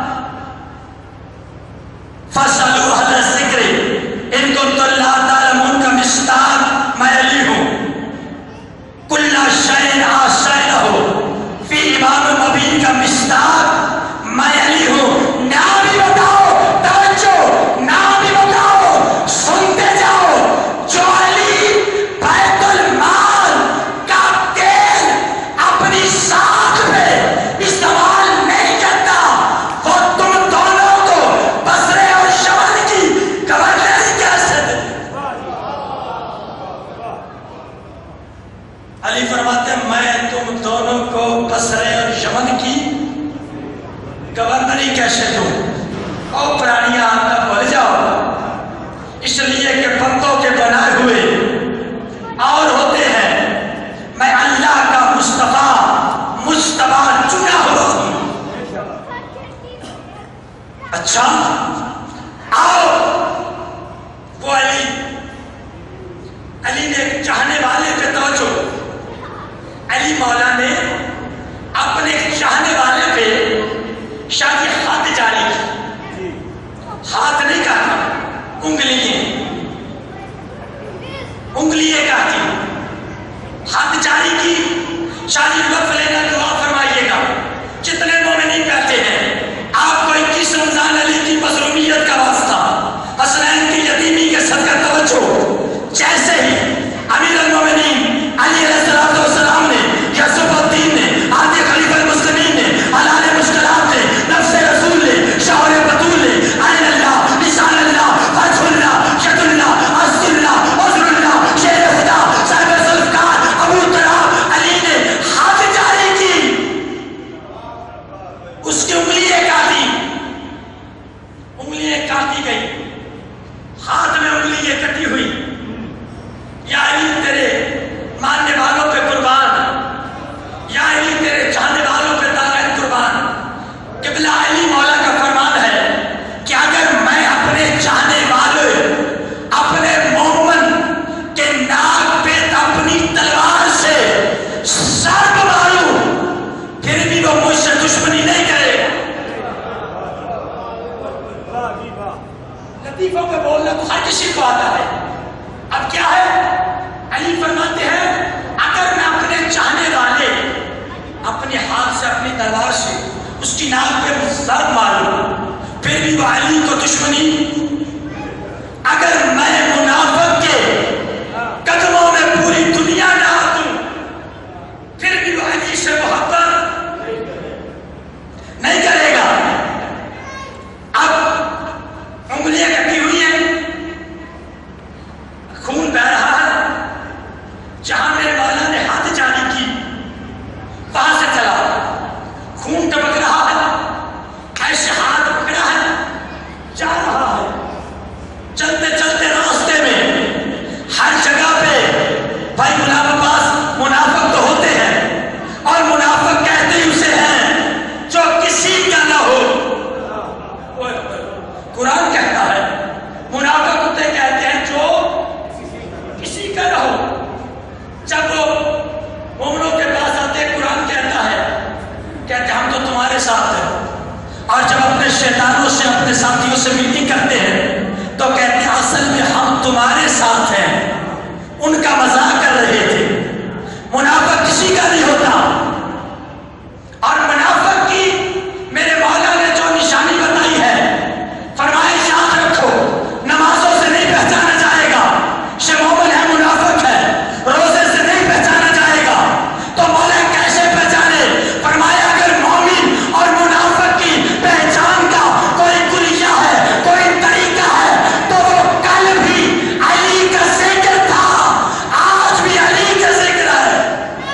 فَاسْأَلُوا أَهْلَ الذِّكْرِ إِن كُنتُمْ لَا تَعْلَمُونَ کا مصداق میں علی ہوں. كُلَّ شَيْءٍ أَحْصَيْنَاهُ فِي إِمَامٍ مُبِينٍ کا مصداق میں علی ہوں. نام بھی بتاؤ, توجہ, نام بھی بتاؤ, سنتے جاؤ. جو علی بیت المال کا تیل اپنی ساکھ پہ استعمال نہیں کرتا, وہ تم دونوں کو بصرے اور شمال کی گورنر کیسے دے. علی فرماتے ہیں میں تم دونوں کو بصرے اور یمن کی گورنری کیسے دوں. اور پرانیاں آتا بھول جاؤ, اس لیے کہ بندوں کے بنائے ہوئے اور ہوتے ہیں. میں اللہ کا مصطفیٰ چنا ہوا ہوں. اچھا آؤ. وہ علی نے ایک چاہنے والے پہ توجہ. علی مولا نے اپنے چاہنے والے پہ شاید ہاتھ جاری کی, ہاتھ نہیں کاٹا, انگلیاں کاٹی, ہاتھ جاری کی. شاید وقف لینا دعا فرمائیے گا. جتنے مومنین بیٹھے ہیں آپ کو 21 رمضان علی کی مظلومیت کا واسطہ, حسنین کی یتیمی کے صدقہ توجہ. جیسے ہی امیر المومنین علی علیہ السلام نے, یوسف الدین نے, آدھی خلیفہ المسلمین نے, علال مشکلات نے, نفس رسول نے, شاور بطول نے, عین اللہ, نشان اللہ, فتح اللہ, شد اللہ, عزد اللہ, عزر اللہ, شیر خدا, صاحب ذوالفقار, ابو تراب. علی نے ہاتھ جاری کی, اس کی انگلیاں کاٹی, انگلیاں کاٹی گئی, ہاتھ میں انگلیاں کٹی ہوئی. یا علی تیرے ماننے والوں پہ قربان, یا علی تیرے چاہنے والوں پہ دارین قربان. قبلہ علی مولا کا فرمان ہے کہ اگر میں اپنے چاہنے والے, اپنے مومن کے ناک پہ اپنی تلوار سے ضرب ماروں, پھر بھی وہ مجھ سے دشمنی نہیں کرے. لطیفوں پہ بولنا تو ہر کسی کو آتا ہے. اب کیا ہے, علی فرماتے ہیں اگر میں اپنے چاہنے والے اپنے ہاتھ سے, اپنی تلوار سے اس کی ناک پہ ضرب ماروں, پھر بھی وہ علی کو دشمنی. اگر میں منافق کے قدموں میں پوری دنیا ڈال دوں, پھر بھی وہ علی سے محبت نہیں کرے گا. اب انگلیاں کٹی ہوئی ہیں, خون بہ رہا ہے. جہاں میرے مولا نے ہاتھ جاری کی وہاں سے چلا, خون ٹپک رہا ہے, ایسے ہاتھ پکڑا ہے, جا رہا ہے. چلتے چلتے راستے میں ہر جگہ پہ بھائی منافق تو ہوتے ہیں, اور منافق کہتے ہی اسے ہیں جو کسی کا نہ ہو. قرآن کہتا ہے منافق ہوتے کہتے ہیں جو کسی کا نہ ہو. جب وہ مومنوں کے پاس آتے قرآن کہتا ہے, کہتے ہم تو تمہارے ساتھ ہیں. اور جب اپنے شیطانوں سے, اپنے ساتھیوں سے میٹنگ کرتے ہیں تو کہتے ہیں اصل میں ہم تمہارے ساتھ ہیں. ان کا مذاق کر رہے تھے. منافق کسی کا نہیں ہوتا. اور منافق کی میرے مولا نے جو نشانی بتائی ہے, فرمائے یاد رکھو نمازوں سے نہیں پہچانا جائے گا کہ مومن ہے منافق ہے, روزے سے نہیں پہچانا جائے گا. تو مولا کیسے پہچانے؟ فرمایا اگر مومن اور منافق کی پہچان کا کوئی کلیہ ہے, کوئی طریقہ ہے, تو وہ کل بھی علی کا ذکر تھا, آج بھی علی کا ذکر ہے.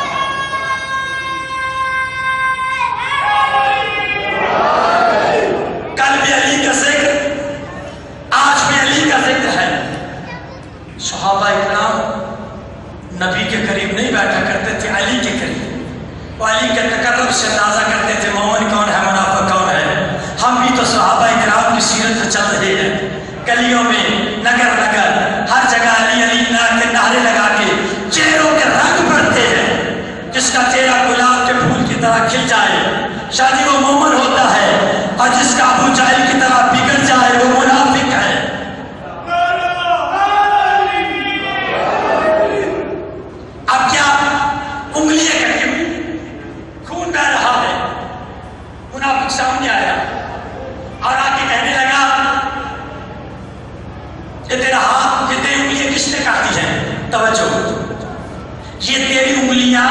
یہ تیرا ہاتھ، یہ تیری انگلیاں کس نے کاٹی ہیں؟ توجہ، یہ تیری انگلیاں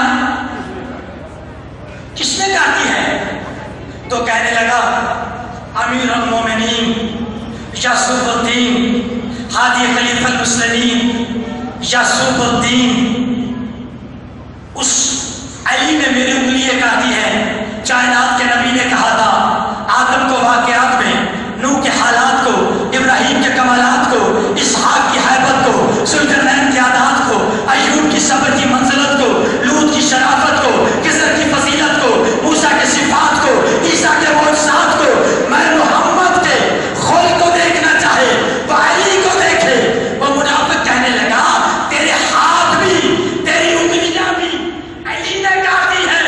کس نے کاٹی ہیں؟ تو کہنے لگا امیر المومنین یعصوب الدین ہادی خلیفہ المسلمین یعصوب الدین، اس علی نے میری انگلیاں کاٹی ہیں۔ کائنات کے نبی نے کہا تھا آدم کو واقعات میں، نوح کے حالات کو، ابراہیم کے کمالات کو، اسحاق کی حیبت کو، ذوالقرنین کی عادات کو، ایوب کی صبر کی منزلت کو، لوط کی شرافت کو، خضر کی فضیلت کو، موسیٰ کے صفات کو، عیسیٰ کے معجزات کو، میں محمد کے خلق کو دیکھنا چاہے تو علی کو دیکھے۔ وہ منافق کہنے لگا تیرے ہاتھ بھی، تیری انگلیاں بھی علی نے کاٹی ہے۔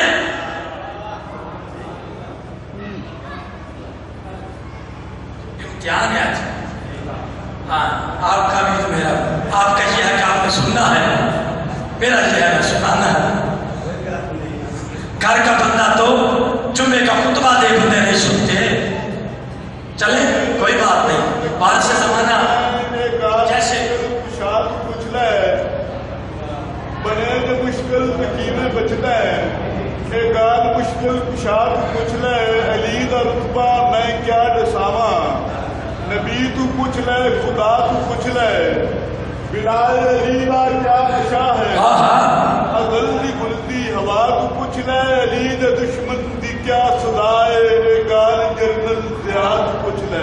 امتحان ہے آج، ہاں آپ کا بھی تو میرا، آپ کا یہ ہے کہ آپ نے سننا ہے، میرا یہ ہے سنانا ہے۔ گھر کا بندہ تو جمعے کا خطبہ دے بندے نہیں سنتے، چلے کوئی بات نہیں، بات سے زمانہ جیسے بنے جو مشکل تکیمیں بچتا ہے، ایک آدھ مشکل کشاد پوچھ لے، علی دا رتبہ میں کیا دساواں، نبی تو پوچھ لے، خدا تو پوچھ لے، بلال علی دا کیا نشا ہے، اغل دی بلندی ہوا تو پوچھ لے، علی دے دشمن دی کیا سزا ہے، ایک آدھ جنرل ضیاء تو پوچھ لے،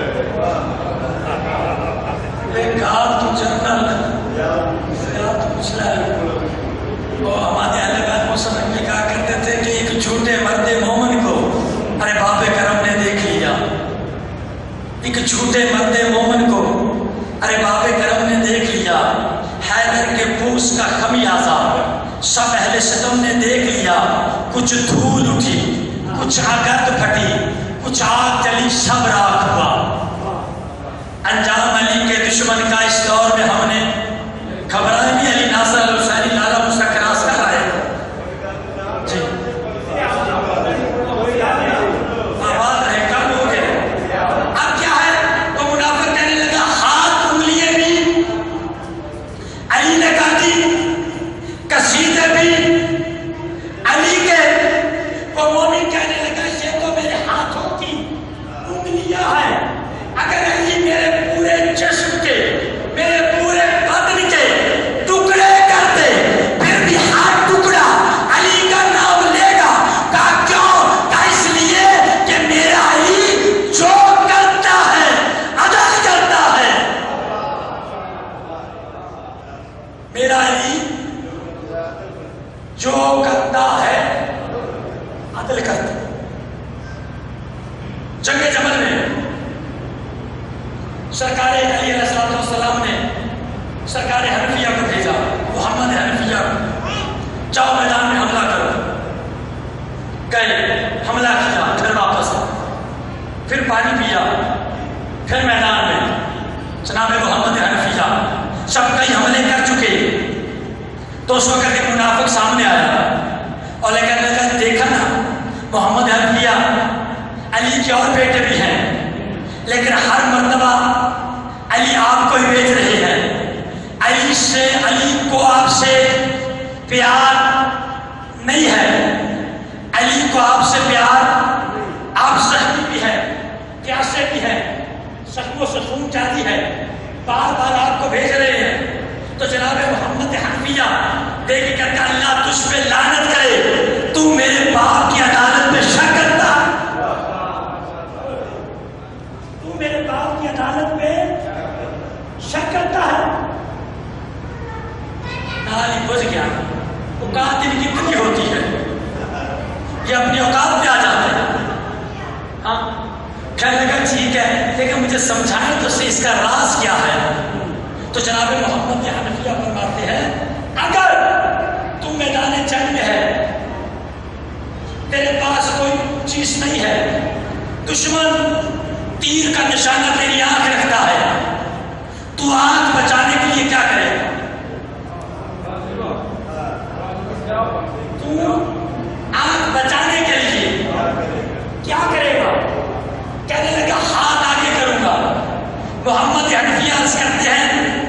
ایک آدھ تو جنرل ضیاء تو پوچھ لے۔ وہ ہمارے اہل بیت مسلم میں کہا کرتے تھے کہ ایک جھوٹے مرد مومن کو ارے باب کرم نے دیکھ لیا، ایک جھوٹے مرد مومن کو ارے باب کرم نے دیکھ لیا، حیدر کے پوس کا خمیازہ سب اہل ستم نے دیکھ لیا، کچھ دھول اٹھی، کچھ گرد پھٹی، کچھ آگ جلی، سب راکھ ہوا۔ انجام علی کے دشمن کا اس دور میں ہم نے خبرائے بھی، علی ناصر الحسینی لالا مسکراس کر رہے جی آباد رہے کب ہو گئے۔ اب کیا ہے، وہ منافق کہنے لگا ہاتھ انگلیاں بھی علی نے کاٹی، کسیدے بھی علی کے۔ وہ مومن کہنے لگا یہ تو میرے ہاتھوں کی انگلیاں ہیں، اگر علی میرے پورے جسم کے، میرے پورے بدن کے ٹکڑے کرتے پھر بھی ہاتھ ٹکڑا علی کا نام لے گا۔ کہا کیوں؟ کہا اس لیے کہ میرا علی جو کرتا ہے عدل کرتا ہے، میرا علی جو کرتا ہے عدل کرتا ہے۔ جنگ جمل میں سرکار علی علیہ السلام نے سرکار حنفیہ کو بھیجا، محمد حنفیہ کو، جاؤ میدان میں حملہ کرو۔ گئے، حملہ کیا، پھر واپس پھر پانی پیا، پھر میدان میں جناب محمد حنفیہ سب کئی حملے کر چکے۔ تو اس وقت ایک منافق سامنے آیا اور لیکن لگا دیکھا نا محمد حنفیہ علی کے اور بیٹے بھی ہیں، لیکن ہر مرتبہ علی آپ کو ہی بیچ رہے ہیں، علی کو آپ سے پیار نہیں ہے، علی کو آپ سے پیار، آپ زخمی بھی ہیں، پیاسے بھی ہیں، زخموں سے خون جاری ہے، بار بار آپ کو بھیج رہے ہیں۔ تو جناب محمد حنفیہ دیکھ کر کہ اللہ تجھ پہ لعنت کرے، تو میرے باپ کی عدالت میں شک کرتا ہے، تو میرے باپ کی عدالت میں شک کرتا ہے۔ نالی بجھ گیا، اوقات ان کی کتنی ہوتی ہے، یہ اپنی اوقات پہ آ جاتے ہیں۔ ہاں کہنے لگا ٹھیک ہے، لیکن مجھے سمجھائیں تو سے اس کا راز کیا ہے۔ تو جناب محمد حنفیہ فرماتے ہیں اگر تو میدان جنگ میں ہے، تیرے پاس کوئی چیز نہیں ہے، دشمن تیر کا نشانہ تیری آنکھ رکھتا ہے، تو آنکھ بچانے کے لیے کیا کرے گا؟ تو آنکھ بچانے کے لیے کیا کرے گا؟ کہنے لگا ہاتھ آگے کروں گا۔ محمد حنفیہ عرض کرتے ہیں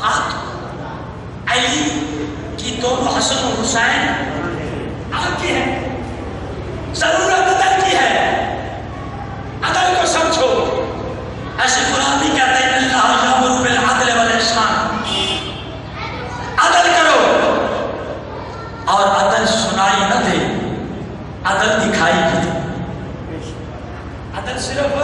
علی کی دونوں حسن و حسین آپ کی ہیں، ضرورت عدل کی ہے، عدل کو سمجھو۔ ایسے قرآن بھی کہتے ہیں اللہ یامر بالعدل والاحسان، عدل کرو، اور عدل سنائی نہ دے، عدل دکھائی بھی دے۔ عدل صرف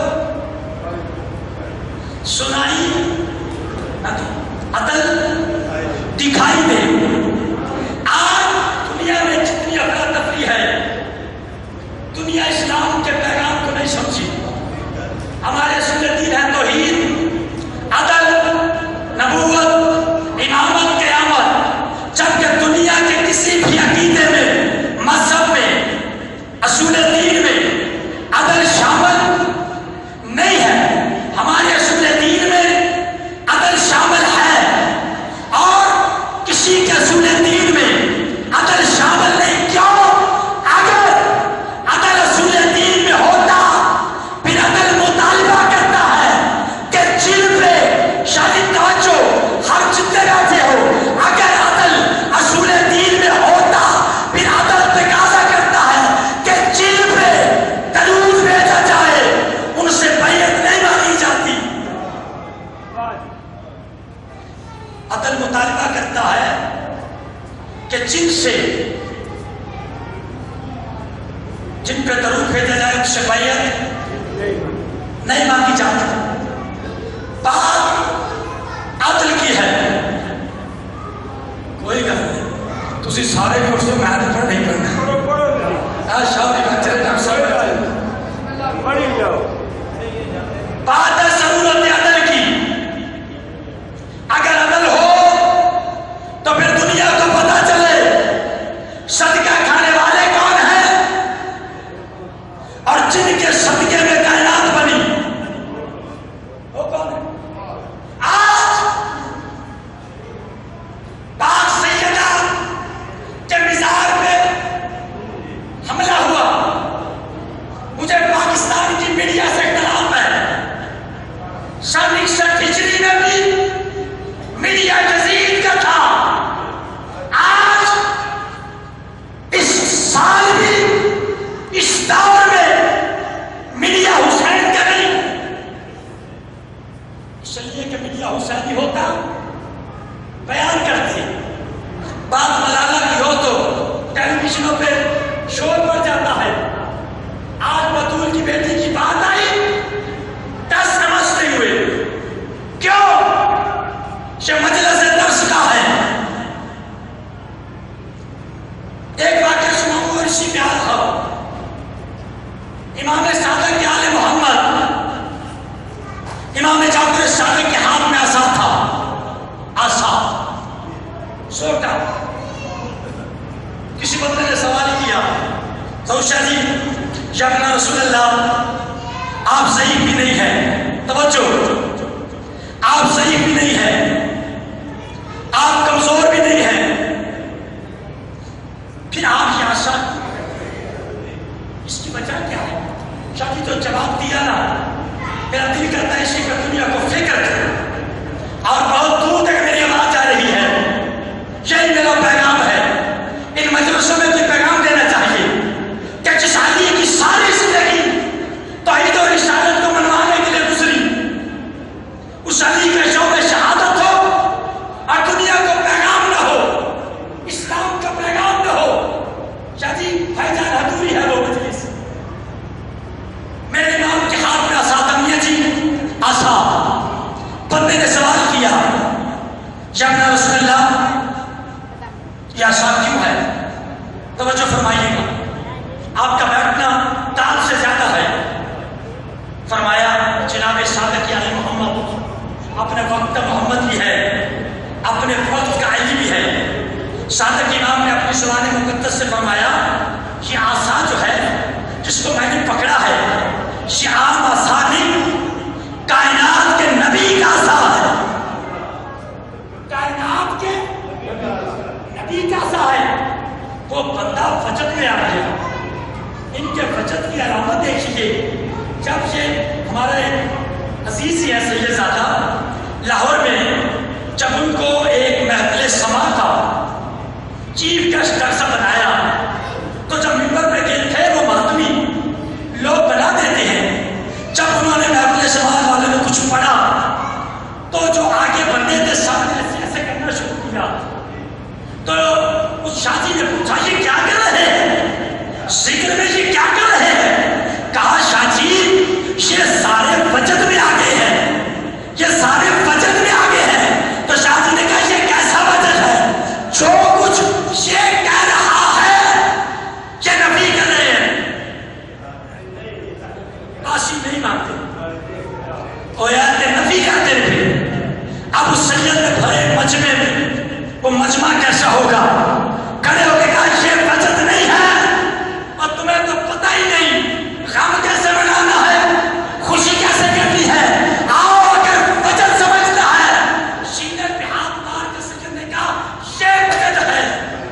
سنائی نہ دے، عدل دکھائی دے۔ آج دنیا میں جتنی افراتفری ہے، دنیا اسلام کے پیغام کو نہیں سمجھی۔ ہمارے اصول دین ہے توحید، عدل، نبوت، امامت، قیامت۔ جبکہ دنیا کے کسی بھی عقیدے میں، مذہب میں، اصول دین میں عدل شامل نہیں ہے۔ ہمارے اصول دین میں عدل شامل ہے، اور کسی کے اصول دین میں عدل شامل نہیں۔ کیوں؟ اگر عدل اصول دین میں ہوتا، پھر عدل مطالبہ کرتا ہے کہ جن پہ شاید توجہ ہر جتنے بیٹھے ہو، اگر عدل اصول دین میں ہوتا، پھر عدل تقاضا کرتا ہے کہ جن پہ درود بھیجا جائے ان سے بیعت نہیں مانی جاتی۔ عدل مطالبہ کرتا ہے کہ جن پہ درود بھیجا جائے ان سے بیعت نہیں مانگی جاتی۔ بات عدل کی ہے۔ کوئی گل نہیں، تسی سارے کورس میں محنت پر نہیں کرنا، شاید چلے ڈاکٹر صاحب بات ہے ضرورت عدل کی۔ اگر عدل ہو تو پھر دنیا کو پتا چلے صدقہ کھانے والے کون ہیں، اور جن کے صدقے میں کائنات بنی وہ کون ہے۔ آج پاک سیدہ کے مزار پہ حملہ ہوا، مجھے پاکستان کی میڈیا سے اختلاف ہے۔ سن 61 ہجری میں بھی میڈیا جزید کا تھا، آج اس سال بھی اس دور میں میڈیا حسین کا نہیں۔ اس لیے کہ میڈیا حسینی ہوتا بیان کرتے، بات ملالہ کی ہو تو ٹیلی ویژنوں پہ شور پڑ جاتا ہے۔ آج بطول کی بیٹی کی بات آئی، 10 نماز نہیں ہوئے۔ کیوں؟ یہ مجلس درس کا ہے۔ ایک واقعہ سناؤں اور اسی پہ آتا ہوں۔ امام صادق کے آل محمد، امام جعفر صادق کے ہاتھ میں عصا تھا، عصا سوٹا۔ کسی بندے نے سوال کیا، توشہ جی یا رسول اللہ، آپ ضعیف بھی نہیں ہیں، توجہ، آپ ضعیف بھی نہیں ہیں، آپ کمزور بھی نہیں ہیں، پھر آپ یہ عصا اس کی وجہ کیا ہے؟ شاید جو جواب دیا نا، میرا دل کرتا ہے اسی پر دنیا کو فکر کرے، اور بہت دور تک میری آواز جا رہی ہے۔ یہی میرا پیغام ہے، ان مجلسوں میں بھی پیغام دینا چاہیے کہ جس علی کی ساری زندگی توحید و رسالت کو منوانے کے لیے گزری، اس علی کے شعبے شہادت ہو اور دنیا کو پیغام نہ ہو، اسلام کا پیغام نہ ہو، شاید بھائی ادھوری ہے وہ مجلس۔ میرے امام کے ہاتھ میں عصا تمیہ جی، عصا۔ بندے نے سوال کیا، یا رسول اللہ یہ عصا کیوں ہے؟ توجہ فرمائیے گا، آپ کا بیٹھنا تال سے زیادہ ہے۔ فرمایا جناب صادق علی محمد اپنے وقت کا محمد بھی ہے، اپنے وقت کا علی بھی ہے۔ صادق امام نے اپنی زبان مقدس سے فرمایا یہ عصا جو ہے جس کو میں نے پکڑا ہے، یہ عام عصا نہیں، کائنات کے نبی کا عصا ہے، کائنات کے نبی کا عصا ہے۔ وہ بندہ وجد میں آ گیا۔ ان کے وجد کی علامت دیکھیے، جب یہ ہمارے عزیز ہی ہیں سید زادہ لاہور میں، جب ان کو مجمع میں، وہ مجمع کیسا ہوگا؟ کھڑے ہو کے کہا یہ بچت نہیں ہے اور تمہیں تو پتہ ہی نہیں غم کیسے منانا ہے، خوشی کیسے کرنی ہے۔ آؤ اگر بچت سمجھنا ہے سینے پہ ہاتھ مار کے سجدے کا یہ بچت ہے۔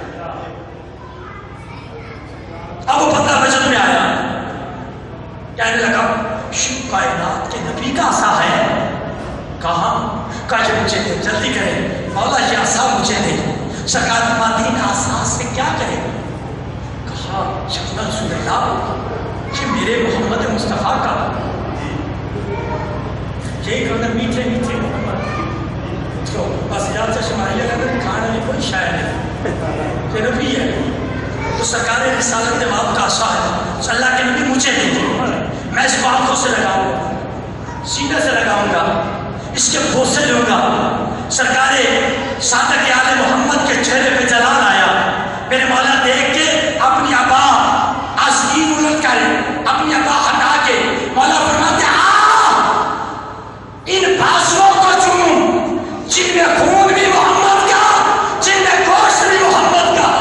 اب وہ بندہ بچت میں آیا، کہنے لگا شب کائنات کے نبی کا عصا ہے؟ کہاں؟ کہا یہ مجھے دے، جلدی کرے مولا یہ عصا مجھے دے۔ سرکار فرماتے ہیں عصا سے کیا کرے؟ کہا یا رسول اللہ یہ میرے محمد مصطفیٰ کا، یہ کہتے میٹھے میٹھے محمد تو بس یاد سے شماریہ کہتے کھانا نہیں کوئی شاعر ہے، یہ نبی ہے تو سرکار رسالت نواب کا عصا ہے، اللہ کے نبی مجھے دے، میں اس کو آنکھوں سے لگاؤں گا، سینے سے لگاؤں گا، اس کے بوسے لوں گا۔ سرکار صادق آل محمد کے چہرے پہ جلال آیا، میرے مولا دیکھ کے اپنی عبا آستین الٹ کر اپنی عبا ہٹا کے مولا فرماتے ان بازوؤں کو چوم جن میں خون بھی محمد کا، جن میں گوشت بھی محمد کا۔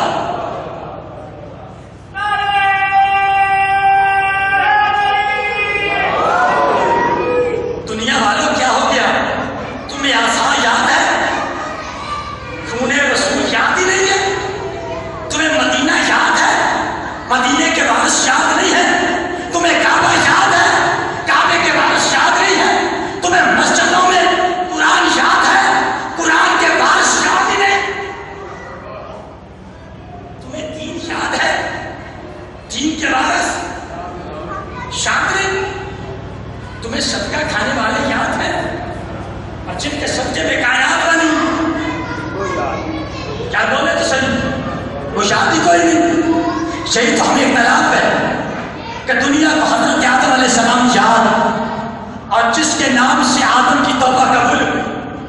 دنیا والوں کیا ہو گیا؟ تمہیں عصا یاد ہے؟ خون رسول یاد ہی نہیں ہے؟ تمہیں مدینہ یاد ہے؟ مدینے کے وارث یاد نہیں ہے؟ تمہیں کعبہ یاد ہے؟ کعبے کے وارث یاد نہیں ہے؟ تمہیں مسجدوں میں قرآن یاد ہے؟ قرآن کے وارث یاد ہی نہیں؟ تمہیں دین یاد ہے؟ دین کے وارث یاد نہیں؟ تمہیں صدقہ کھانے والے یاد ہیں اور جن کے صدقے میں کائنات بنی؟ کیا بولے تو صحیح، وہ یاد ہی کوئی نہیں۔ یہی تو ہمیں اختلاف ہے کہ دنیا کو حضرت آدم علیہ السلام یاد اور جس کے نام سے آدم کی توبہ قبول ہوئی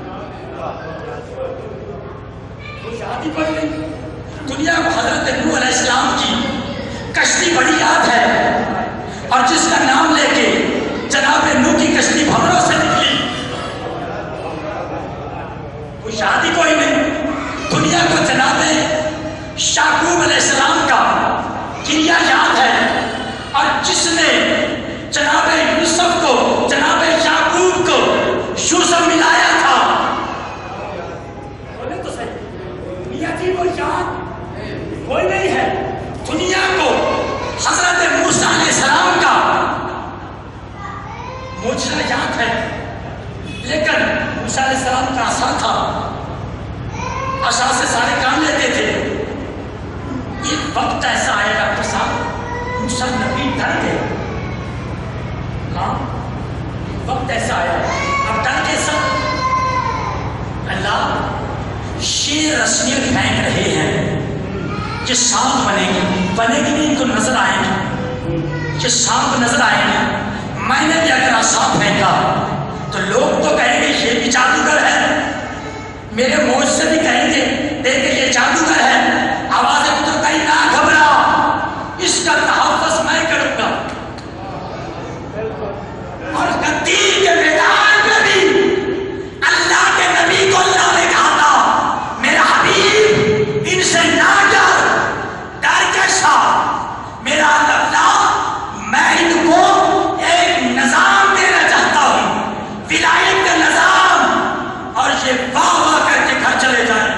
وہ یاد ہی کوئی نہیں۔ دنیا کو حضرت نوح علیہ السلام کی کشتی بڑی یاد ہے اور جس کا نام لے کے جناب نوح کی کشتی بھنوروں سے نکلی وہ یاد ہی کوئی نہیں۔ دنیا کو جناب یعقوب علیہ السلام کا کریا یاد ہے اور جس نے جناب یوسف کو، جناب یعقوب کو یوسف ملایا تھا، بولے تو صحیح، دنیا کی وہ یاد کوئی نہیں ہے۔ دنیا کو حضرت موسیٰ علیہ السلام کا معجزہ یاد ہے، لیکن موسیٰ علیہ السلام کا عصا تھا، عصا سے سارے کام لیتے تھے۔ ایک وقت ایسا آئے گا کہ صاحب موسیٰ نبی ڈر گئے، ہاں وقت ایسا آیا اب ڈر کے سب اللہ شیر رسمیت پھینک رہے ہیں، یہ سانپ بنے گی نہیں، ان کو نظر آئیں گی، یہ سانپ نظر آئیں گے۔ میں نے بھی اگر عصا پھینکا تو لوگ تو کہیں گے یہ بھی جادوگر ہے، میرے موج سے بھی کہیں گے دیکھیں یہ جادوگر ہے، آوازیں تو کہیں نہ گھبرا، اس کا تحفظ میں کروں گا۔ اور تیر کے میدان میں بھی اللہ کے نبی کو اللہ نے کہا تھا میرا حبیب ان سے نہ ڈر کیسا، میرا اللہ میں ان کو ایک نظام دینا چاہتا ہوں، ولایت کا نظام، اور یہ واہ واہ کر کے گھر چلے جائیں۔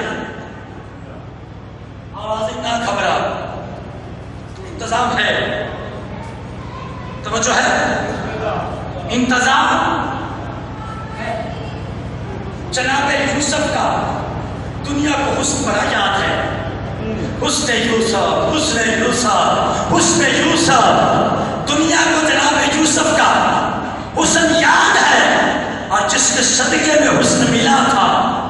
آوازیں نہ گھبرا، انتظام ہے، توجہ ہے، انتظام ہے۔ جناب یوسف کا دنیا کو حسن بڑا یاد ہے، حسن یوسف، حسن یوسف، حسن یوسف، دنیا کو جناب یوسف کا حسن یاد ہے اور جس کے صدقے میں حسن ملا تھا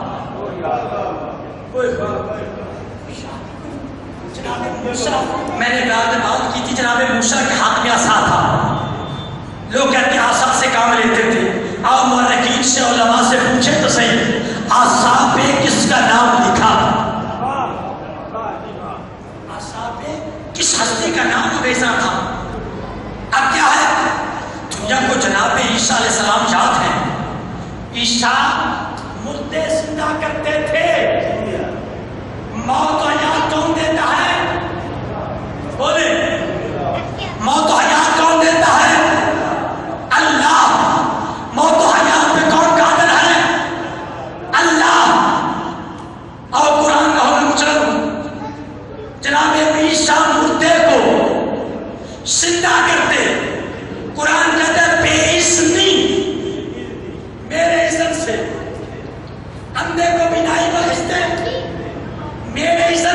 جناب موسیٰ، میں نے بات کی تھی، جناب موسیٰ کے ہاتھ میں عصا تھا، لوگ کہتے ہیں عصا سے کام لیتے تھے۔ آپ مورخین سے علماء سے پوچھیں تو صحیح عصا پہ کس کا نام لکھا، عصا پہ کس ہستی کا نام بیسا تھا۔ اب کیا ہے، دنیا کو جناب عیسیٰ علیہ السلام یاد ہے، عیسیٰ مردے زندہ کرتے تھے،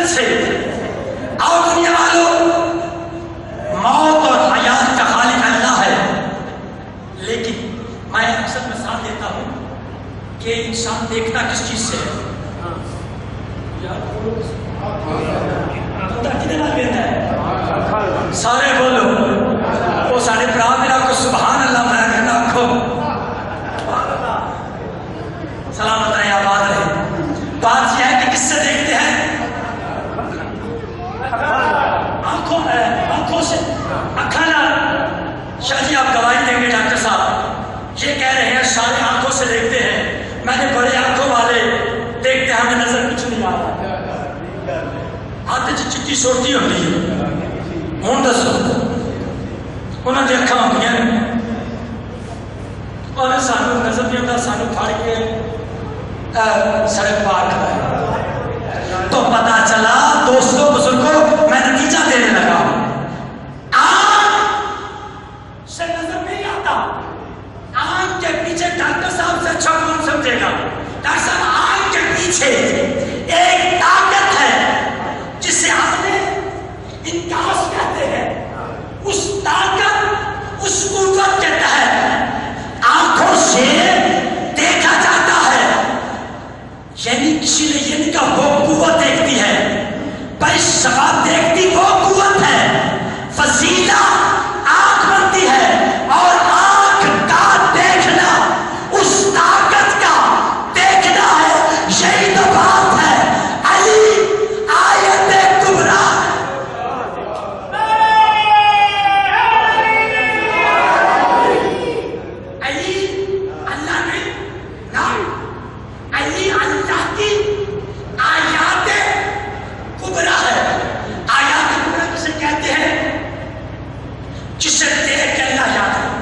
فضیلت سے. اور دنیا والوں، موت اور حیات کا خالق اللہ ہے، لیکن میں اکثر مثال دیتا ہوں کہ انسان دیکھتا کس چیز سے ہے. سارے بولو، وہ سارے برا ملا کو سبحان اللہ میں کہنا آنکھوں سلامت رہے آباد رہے. بات یہ ہے کہ کس سے دیکھتے ہیں؟ آنکھوں سے. اکھانا شاہ جی آپ گواہی دیں گے ڈاکٹر صاحب، یہ کہہ رہے ہیں سارے آنکھوں سے دیکھتے ہیں. میں نے بڑے آنکھوں والے دیکھتے ہیں ہمیں نظر کچھ نہیں آتا. آتے چٹی سوٹی ہوتی ہے. ہوں دسو انہوں نے اکھاں ہوتی ہیں اور سانو نظر نہیں ہوتا، سانو پھاڑ کے سڑک پار کرائے. تو پتا چلا دوستوں بزرگوں، میں نتیجہ دینے لگا. آنکھ سے نظر نہیں آتا. آنکھ کے پیچھے ڈاکٹر صاحب سے اچھا کون سمجھے گا؟ ڈاکٹر صاحب آنکھ کے پیچھے ایک طاقت ہے جسے ہم نے انکاس کہتے ہیں. اس طاقت، اس قوت کے تحت آنکھوں سے دیکھا جاتا ہے. یعنی کسی نے یہ نہیں کہا وہ قوت دیکھتی ہے، پر سبب دیکھتی وہ قوت ہے. فضیلہ آنکھ بنتی ہے اور آنکھ کا دیکھنا اس طاقت کا دیکھنا ہے. یہی تو بات ہے. علی آیت کبریٰ، علی اللہ نہیں نا، علی اللہ کی آیات کبریٰ ہے. آیات کبریٰ کسے کہتے ہیں؟ جسے دیکھ کے اللہ یاد ہے.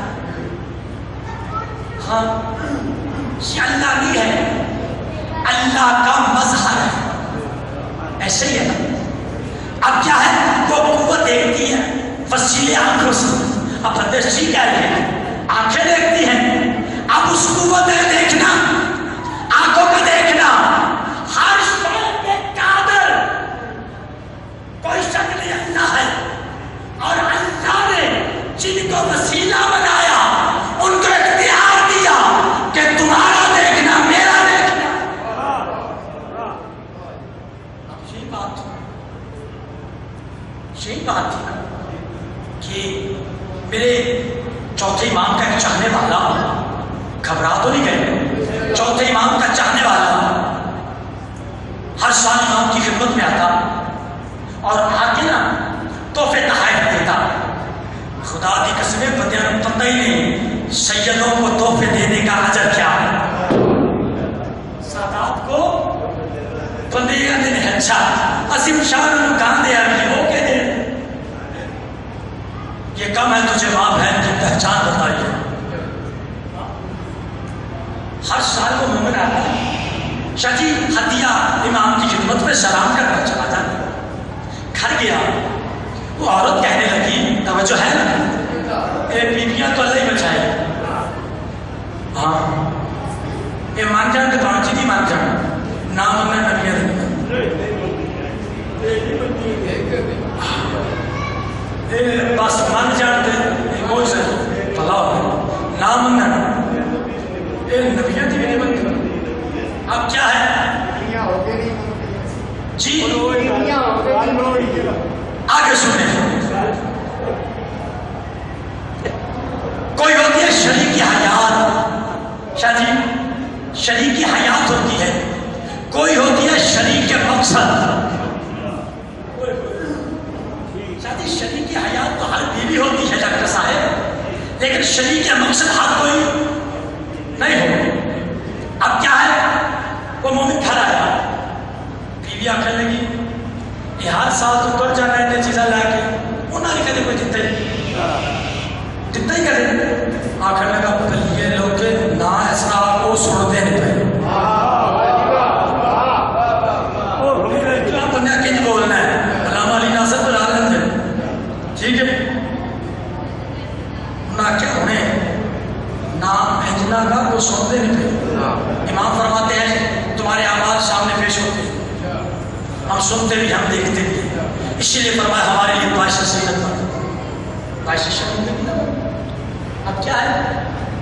ہاں یہ اللہ نہیں ہے، اللہ کا مظہر ہے. ایسے ہی ہے نا. اب کیا ہے؟ وہ قوت دیکھتی ہے فصیلے آنکھوں سے. اب پردیشی کیا ہے؟ آنکھیں دیکھتی ہیں. اب اس قوت نے دیکھنا، آنکھوں کا دیکھنا، ہر شے پہ قادر کوئی شک نہیں اللہ ہے. اور اللہ نے جن کو وسیلہ بنایا ان کو اختیار دیا کہ تمہارا دیکھنا میرا دیکھنا. یہی بات تھی نا کہ میرے چوتھے امام کا ایک چاہنے والا، گھبرا تو نہیں گئے، چوتھے امام کا چاہنے والا ہر سال امام کی خدمت میں آتا اور آگے نا تحفے تحائف دیتا. خدا کی قسمیں پتہ ہی نہیں سیدوں کو تحفے دینے کا اجر کیا ہے. سادات کو بندے دن ہے اچھا عظیم شان انہوں کہاں دیا بھی ہو کے دے. یہ کم ہے تجھے ماں بہن کی پہچان بتائیے. ہر سال کو مومن آتا ہے، شاہ جی ہدیہ امام کی خدمت میں سلام کرنا چلا جاتا. گھر گیا، وہ عورت کہنے لگی، توجہ ہے نا، اے بیویاں تو اللہ ہی بچائے. ہاں اے مان جان تو پانچ ہی مان جان نام انہیں نبیہ دنیا بس مان جان دے کوئی سے بھلا ہو نام انہیں اے نبیہ دی بھی نہیں بنتی. اب کیا ہے جی آگے سنیں. کوئی ہوتی ہے شریک حیات، شاہ جی شریک حیات ہوتی ہے، کوئی ہوتی ہے شریک مقصد. شاہ جی شریک حیات تو ہر بیوی ہوتی ہے ڈاکٹر صاحب، لیکن شریک مقصد ہر کوئی نہیں ہو. اب کیا ہے؟ وہ مومن گھر آیا، بیوی آخر لگی یہ ہر سال تو کر جانا ہے چیزیں لا کے. انہوں نے کہتے کوئی دتا ہی کرے. آخر لگا یہ لوگ نہ ایسا وہ سنتے نہیں پہ بندہ کنج بولنا ہے. علامہ علی ناصر پر عالم تھے، ٹھیک ہے. نہ کیا انہیں نام بھیجنا کا وہ سنتے نہیں پہ. امام فرماتے ہیں تمہارے اعمال سامنے پیش ہوتے ہیں. ہم سنتے بھی ہم دیکھتے بھی، اسی لیے فرمایا ہمارے لیے باعث سیرت بن، باعث شریف میں بھی نہ۔ اب کیا ہے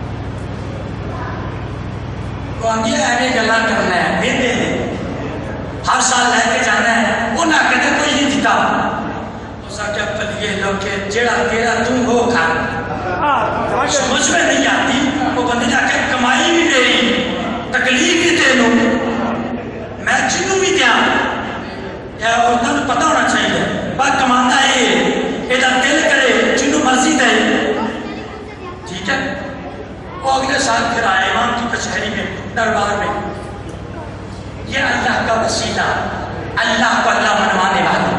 وہ آگے آگے گلا کرنا ہے، دیتے ہیں ہر سال لے کے جانا ہے، وہ نہ کہتے کوئی نہیں دیتا کیا پل یہ لوگ کہ جیڑا تیرا تم ہو کھا سمجھ میں نہیں آتی، وہ بندے جا کے کمائی بھی میری تکلیف بھی دے لوں میں جنوں بھی دیا یا انہوں نے پتہ ہونا چاہیے بات کمانا ہے یہ دل کرے جنوں مرضی دے، ٹھیک ہے۔ وہ اگلے سال پھر آئے امام کی کچہری میں دربار میں، یہ اللہ کا وسیلہ، اللہ کو اللہ منوانے والا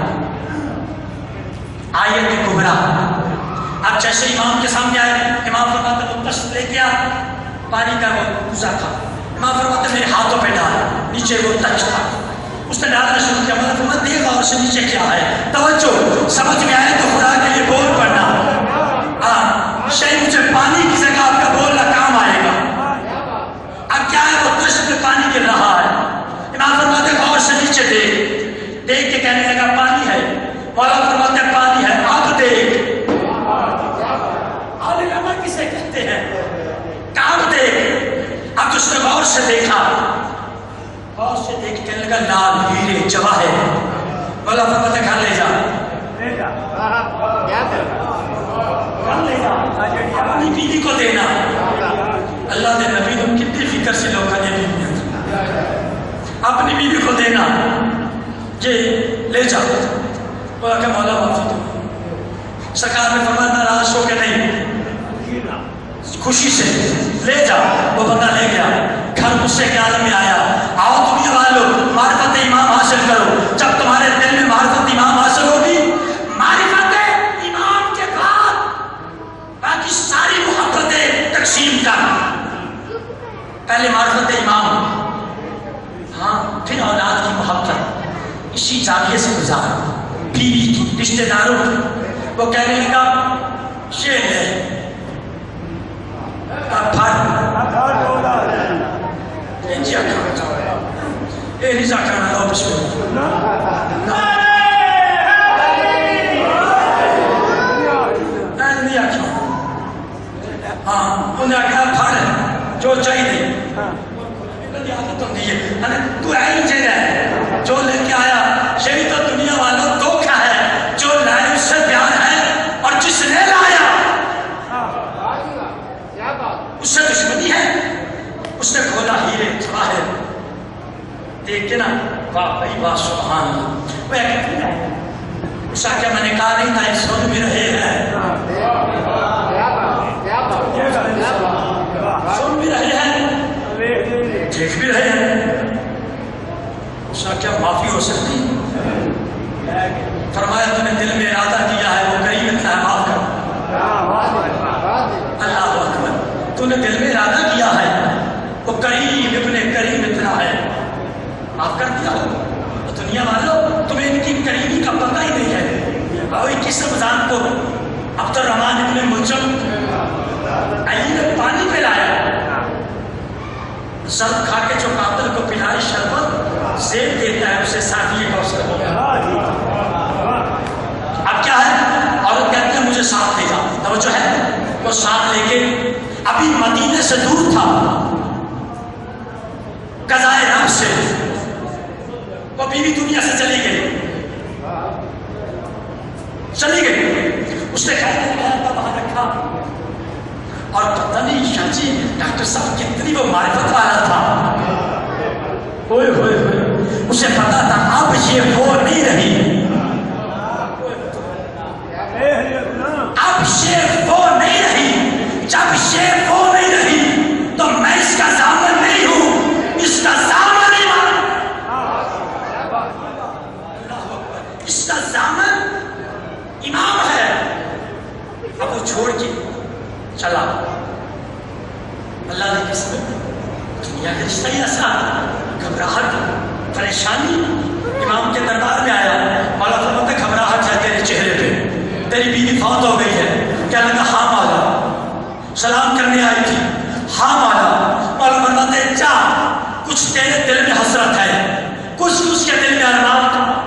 آیت کبرا۔ اب جیسے امام کے سامنے آئے، امام فرماتے وہ تشت لے کیا پانی کا وہ کوزہ تھا، امام فرماتے میرے ہاتھوں پہ ڈالا، نیچے وہ تشت تھا، اس نے ڈالنا شروع کیا، مطلب فرماتے دیکھ اور سے نیچے کیا ہے، توجہ سمجھ میں آئے تو خدا کے لیے بول پڑھنا، شاید مجھے پانی کی جگہ آپ کا بولنا کام آئے گا۔ اب کیا ہے وہ تشت میں پانی گر رہا ہے، امام فرماتے غور سے نیچے دیکھ کے کہنے لگا پانی ہے، مولا فرماتے ہیں پانی ہے، اب دیکھ، عالم عمر کسے کہتے ہیں، اب دیکھ۔ اب جس نے غور سے دیکھا، غور سے دیکھ کہنے لگا لال ہیرے جواہر، مولا فرماتے ہیں گھر لے جا، گھر لے جا، اپنی بیوی کو دینا۔ اللہ دے نبی نے کتنی فکر سے لوگ کھانے بھی اپنی بیوی کو دینا، یہ لے جا۔ وہ کہ مولا معافی دو، سرکار نے فرمایا ناراض ہو کے نہیں، خوشی سے لے جا۔ وہ بندہ لے گیا، گھر غصے کے عالم میں آیا، آؤ دنیا والوں معرفت امام حاصل کرو، جب تمہارے دل میں معرفت امام حاصل ہوگی، معرفت امام کے بعد باقی ساری محبتیں تقسیم کر، پہلے معرفت امام، ہاں پھر اولاد کی محبت، اسی جاگے سے گزار، بیوی کی، رشتہ داروں کی۔ وہ کہنے لگا شیر ہے رضا کرنا لو بسم ہاں انہیں آگیا پھڑ جو چاہیے عادت ہوتی ہے، تو علم چاہیے ہے جو لے کے آیا، یہی تو دنیا والوں دھوکہ ہے، جو لائے اس سے پیار ہے اور جس نے لایا اس سے دشمنی ہے۔ اس نے کھولا ہیرے جواہر دیکھ کے نا، واہ بھائی واہ سبحان اللہ، وہ کہتی ہے اس کا کیا میں نے کہا نہیں تھا سن بھی رہے ہیں، سن بھی رہے ہیں، دیکھ بھی رہے ہیں، اس کا کیا معافی ہو سکتی؟ فرمایا تو نے دل میں ارادہ کیا ہے وہ کریم اتنا ہے معاف کر، اللہ اکبر، تو نے دل میں ارادہ کیا ہے وہ کریم ابن کریم اتنا ہے، معاف کر دیا ہو۔ دنیا والوں تمہیں ان کی کریمی کا پتہ ہی نہیں ہے، اور کس رمضان کو عبد الرحمن ابن ملجم علی نے پانی پلایا، زرد کھا کے جو قاتل کو پلائے شربت زیب دیتا ہے اسے ساتھی کوثر ہو گیا۔ اب کیا ہے عورت کہتے ہیں مجھے ساتھ لے جا، توجہ ہے، وہ ساتھ لے کے ابھی مدینے سے دور تھا، قضائے رب سے وہ بیوی دنیا سے چلی گئی، اس نے کہا وہاں رکھا، اور پتہ نہیں شاچی ڈاکٹر صاحب کتنی وہ معرفت والا تھا، ہوئے ہوئے ہوئے اسے پتا تھا اب یہ وہ نہیں رہی، اب یہ وہ نہیں رہی، جب یہ وہ نہیں رہی تو میں اس کا ضامن نہیں ہوں، اس کا ضامن ایمان، اس کا ضامن امام ہے۔ اب وہ چھوڑ کے چلا، اللہ نے قسم دنیا کا رشتہ ہی ایسا، گھبراہٹ پریشانی امام کے دربار میں آیا، مولا فرماتا ہے گھبراہٹ ہے تیرے چہرے پہ، تیری بیوی فوت ہو گئی ہے، کہنے لگا ہاں مولا، سلام کرنے آئی تھی، ہاں مولا، فرماتے ہیں جا، کچھ تیرے دل میں حسرت ہے، کچھ اس کے دل میں ارمان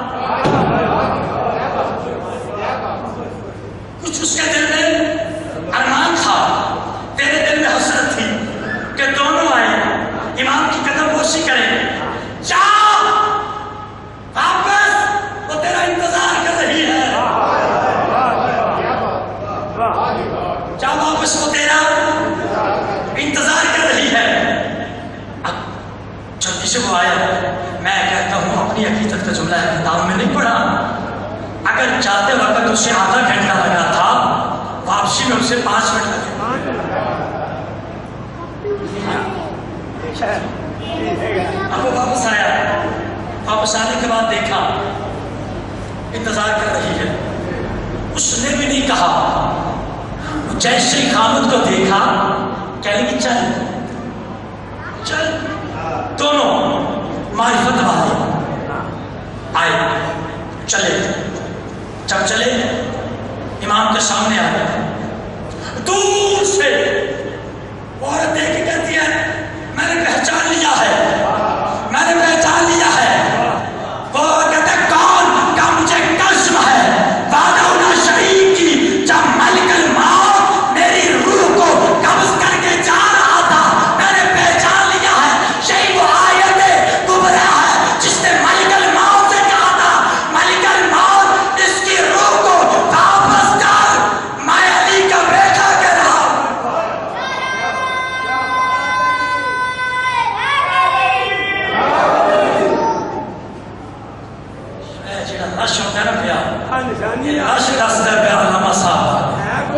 اپنی حقیقت کا جملہ ہے، کتاب میں نہیں پڑھا. اگر جاتے وقت اسے آدھا گھنٹہ لگا تھا، واپسی میں اسے 5 منٹ لگے. اب وہ واپس آیا، واپس آنے کے بعد دیکھا انتظار کر رہی ہے. اس نے بھی نہیں کہا، جیسے ہی خامد کو دیکھا کہنے لگی چل چل. دونوں معرفت والے آئے، چلے. جب چلے امام کے سامنے آئے، دور سے عورت دیکھ کے کہتی ہے میں نے پہچان لیا ہے، میں نے پہچان لیا ہے. وہ کہتے ہیں کون کا مجھے قسم ہے وعدہ نہ شریک کی، جب ملک الموت میری روح کو قبض کر کے جا رہا تھا میں نے پہچان لیا ہے یہی وہ آیت کبریٰ ہے جس نے ملک الموت سے کہا تھا ملک الموت اس کی روح کو واپس کر، میں علی کا بیٹا کہہ رہا ہوں. رش ہوتا ہے نا پیا، رش رستا ہے پیا علامہ صاحب.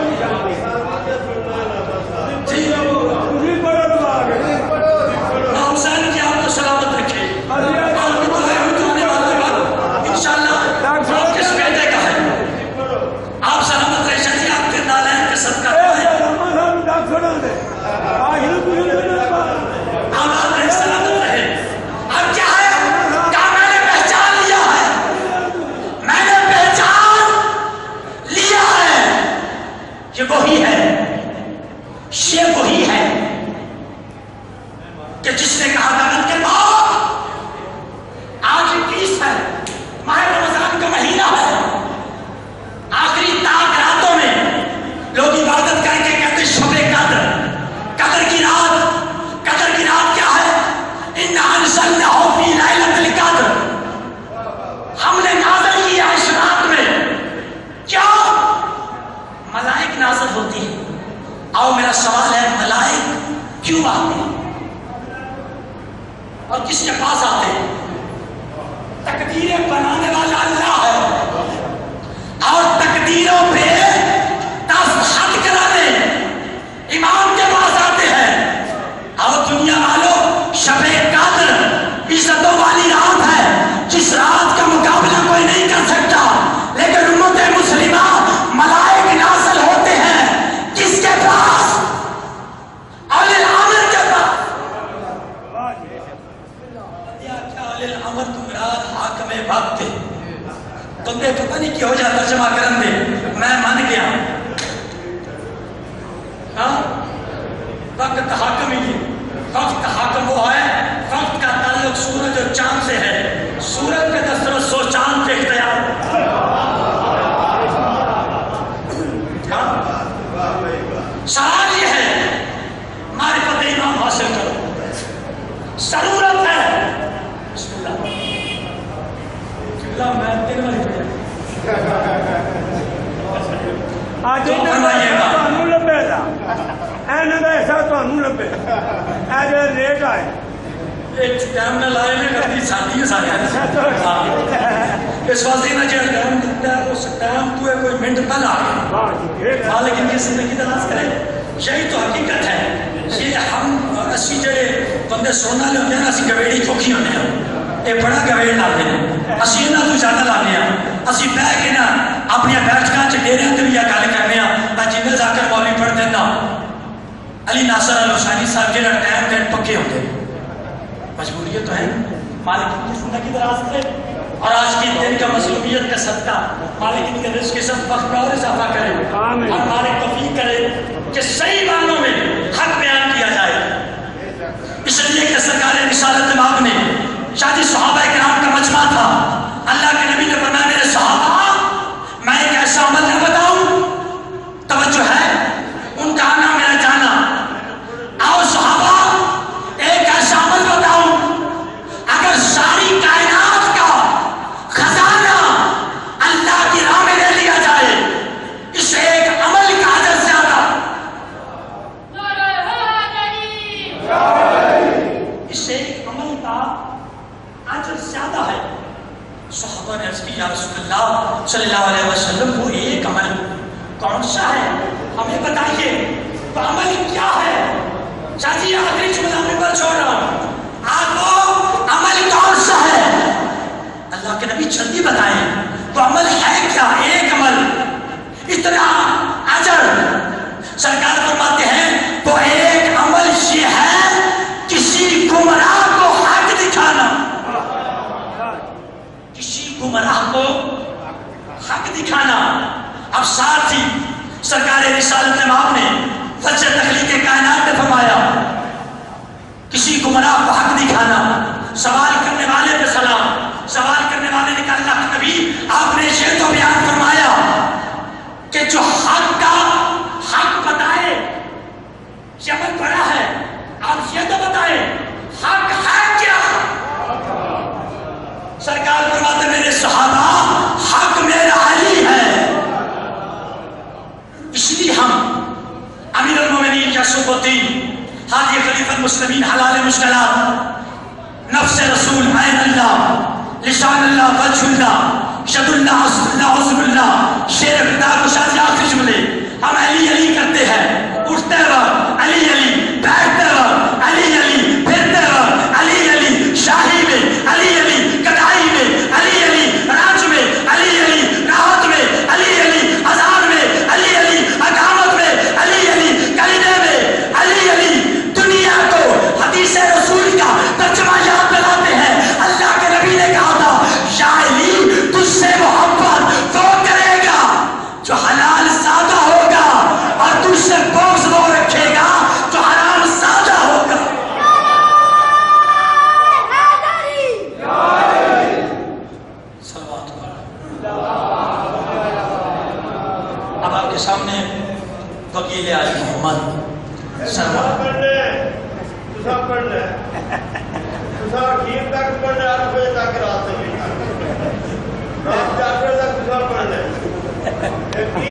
حسین کی آپ کو سلامت رکھے، آپ کی دعائیں ہونے والے وقت انشاءاللہ آپ کس بیٹے کا ہے. آپ سلامت رہے شاہ جی، آپ کے نالین کے صدقہ دعائیں آباد رہے، سلامت رہے. اب کیا ہے کہا میں نے پہچان لیا ہے، میں نے پہچان لیا ہے. یہ وہی ہے، یہ وہی ہے کہ جس نے کہا تھا کہ موت آج 20 ہے، ماہ رمضان کا مہینہ ہے، آخری تاک راتوں میں لوگ عبادت کر کے کہتے شب قدر، قدر کی رات. قدر کی رات کیا ہے؟ اِنَّا أَنزَلْنَاهُ فِي لَيْلَةِ الْقَدْرِ، ہم نے نازل کیا اس رات میں. کیا ملائک نازل ہوتی ہیں؟ آؤ میرا سوال ہے، ملائک کیوں آتے ہیں اور کس کے پاس آتے ہیں؟ تقدیریں بنانے والا اللہ ہے اور تقدیروں پہ دستخط کرانے امام کے پاس آتے ہیں. اور دنیا والوں شب قدر عزتوں والی رات ہے جس رات کا مقابلہ کوئی نہیں کر سکتا، لیکن امت مسلمہ ملائک نازل ہوتے ہیں کس کے پاس؟ اولی الامر کے پاس. کیا اولی الامر تمہارا حاکم وقت ہے؟ تمہیں پتہ نہیں کیا ہو جاتا ترجمہ کرن دے، میں مان گیا. وقت حاکم ہی ہے. وقت حاکم وہ ہے، وقت کا تعلق سورج اور چاند سے ہے. سورج پہ دسترس ہو، چاند پہ اختیار. سوال یہ ہے معرفت امام حاصل کرو، ضرورت ہے. بسم اللہ میں 3 بار آج فرمائیے گا تانوں لبے دا ایناں دا ایسا تانوں لبے اے جڑے ریٹ آئے ایک ٹائم نہ لائے نے گردی ساتھی ہے سارے اس واسطے نہ جڑا ٹائم دتا ہے اس ٹائم تو کوئی منٹ پہلا آ گیا، لیکن کس زندگی دراز کرے. یہی تو حقیقت ہے. یہ ہم اسی جڑے بندے سننا لے ہوندے ہیں، اسی گویڑی چوکھی ہوندے ہیں، یہ بڑا گویڑ لاتے ہیں. اسی انہاں تو زیادہ لانے ہیں. اسی بہ کے نا اپنی بیٹھکاں چ ڈیریاں تے بھی گل کرنے ہیں. جنہیں ذاکر مولوی پڑھ دینا علی ناصر الحسینی صاحب جڑا ٹائم دن پکے ہوتے ہیں. مجبوریت تو ہے، مالک کی زندگی دراز کرے اور آج کی دن کا مظلومیت کا صدقہ مالک ان کے رزق کے ساتھ وقت میں اور اضافہ کرے اور مالک توفیق کرے کہ صحیح معنوں میں حق بیان کیا جائے. اس لیے کہ سرکار رسالت مآب نے شادی صحابہ کرام کا مجمع تھا. اللہ کے نبی نے فرمایا میرے صحابہ میں ایک ایسا عمل نہ بتاؤں، توجہ ہے ان کا آنا میرا جانا. آؤ صحابہ ایک ایسا عمل بتاؤں، اگر ساری کائنات کا خزانہ اللہ کی راہ میں لے لیا جائے اس ایک عمل کا اجر زیادہ، اس ایک عمل کا اجر زیادہ ہے صحابہ نے عرض کی یا رسول اللہ صلی اللہ علیہ وسلم وہ ایک عمل کون سا ہے ہمیں بتائیے، تو عمل کیا ہے؟ چاچی آخری جملہ میں پر چھوڑ رہا ہوں، آپ کو عمل کون سا ہے؟ اللہ کے نبی جلدی بتائیں تو عمل ہے کیا؟ ایک عمل اتنا اجر، سرکار فرماتے ہیں تو ایک عمل یہ ہے کسی گمراہ کو حق دکھانا، کسی گمراہ کو حق دکھانا۔ اب ساتھ ہی سرکار رسالت امام نے فجر تخلیق کائنات میں فرمایا کسی گمراہ کو حق دکھانا، سوال کرنے والے پہ سلام، سوال کرنے والے نے کہا اللہ کے نبی آپ نے یہ تو بیان فرمایا کہ جو حق کا حق بتائے یہ عمل بڑا ہے، آپ یہ تو بتائیں حق ہے کیا؟ سرکار فرماتے میرے صحابہ حق میرا علی ہے، اس لیے ہم امیر المومنین یا شعب الدین حاجی خلیفہ المسلمین حلال مشکلات نفس رسول عین اللہ لسان اللہ وجہ اللہ شد اللہ عصر اللہ عصر اللہ شیر خدا کو شادی آخری جملے ہم علی علی کرتے ہیں، اٹھتے وقت علی علی، بیٹھتے وقت علی علی، پھرتے وقت علی علی، شاہی میں علی علی، کٹائی میں علی علی، راج میں علی علی، راحت میں علی علی، اذان میں علی علی، اقامت میں علی علی، کلمے میں علی علی۔ دنیا کو حدیث رسول کا ترجمہ یاد دلاتے ہیں، اللہ کے نبی نے کہا تھا یا علی تجھ سے محبت وہ کرے گا جو حلال زادہ ہوگا اور تجھ سے بغض وہ رکھے گا جو حرام زادہ ہوگا۔ اب آپ کے سامنے وکیل علی محمد سرور پڑھ لے تسا پڑھ لے تسا اخیر تک پڑھ لے 8 بجے تک رات تک